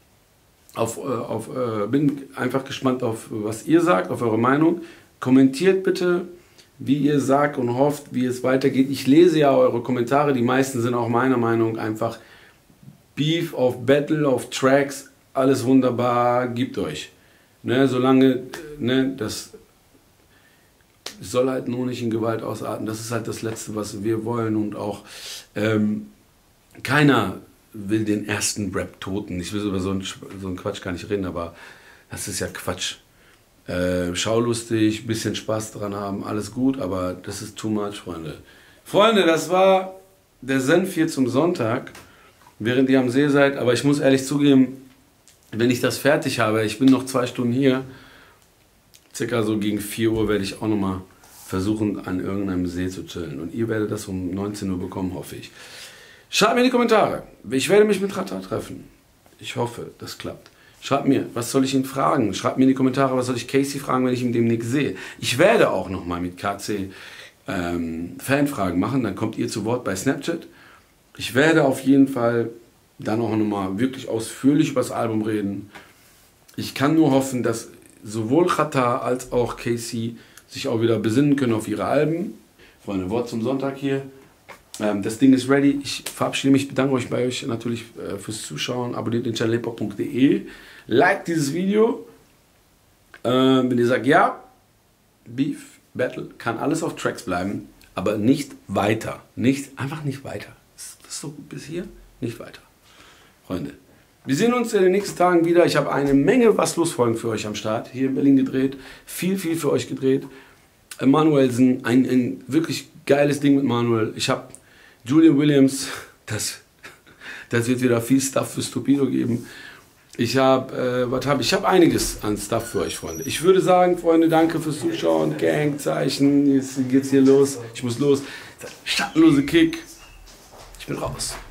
[SPEAKER 2] bin einfach gespannt auf was ihr sagt, auf eure Meinung. Kommentiert bitte, wie ihr sagt und hofft, wie es weitergeht. Ich lese ja eure Kommentare, die meisten sind auch meiner Meinung einfach Beef auf Battle, auf Tracks, alles wunderbar, gebt euch. Ne, solange, ne, das soll halt nur nicht in Gewalt ausarten, das ist halt das Letzte, was wir wollen und auch keiner will den ersten Rap-Toten. Ich will über so einen Quatsch gar nicht reden, aber das ist ja Quatsch. Schaulustig, bisschen Spaß dran haben, alles gut, aber das ist too much, Freunde. Freunde, das war der Senf hier zum Sonntag, während ihr am See seid, aber ich muss ehrlich zugeben, wenn ich das fertig habe, ich bin noch 2 Stunden hier, circa so gegen 4 Uhr werde ich auch nochmal versuchen, an irgendeinem See zu chillen. Und ihr werdet das um 19 Uhr bekommen, hoffe ich. Schreibt mir in die Kommentare. Ich werde mich mit Rata treffen. Ich hoffe, das klappt. Schreibt mir, was soll ich ihn fragen? Schreibt mir in die Kommentare, was soll ich Casey fragen, wenn ich ihn demnächst sehe. Ich werde auch nochmal mit KC Fanfragen machen, dann kommt ihr zu Wort bei Snapchat. Ich werde auf jeden Fall dann auch nochmal wirklich ausführlich über das Album reden. Ich kann nur hoffen, dass sowohl Rata als auch Casey sich auch wieder besinnen können auf ihre Alben. Freunde, Wort zum Sonntag hier. Das Ding ist ready. Ich verabschiede mich, bedanke euch bei euch natürlich fürs Zuschauen. Abonniert den Channel hiphop.de. Like dieses Video. Wenn ihr sagt, ja, Beef, Battle, kann alles auf Tracks bleiben, aber nicht weiter. Einfach nicht weiter. Das ist so bis hier, nicht weiter. Freunde, wir sehen uns in den nächsten Tagen wieder. Ich habe eine Menge Was-Los-Folgen für euch am Start. Hier in Berlin gedreht. Viel für euch gedreht. Manuelsen, ein wirklich geiles Ding mit Manuel. Ich habe Julian Williams, das wird wieder viel Stuff für Stupido geben. Ich habe einiges an Stuff für euch, Freunde. Ich würde sagen, Freunde, danke fürs Zuschauen. Gangzeichen, jetzt geht's hier los. Ich muss los. Schattenlose Kick. Ich bin raus.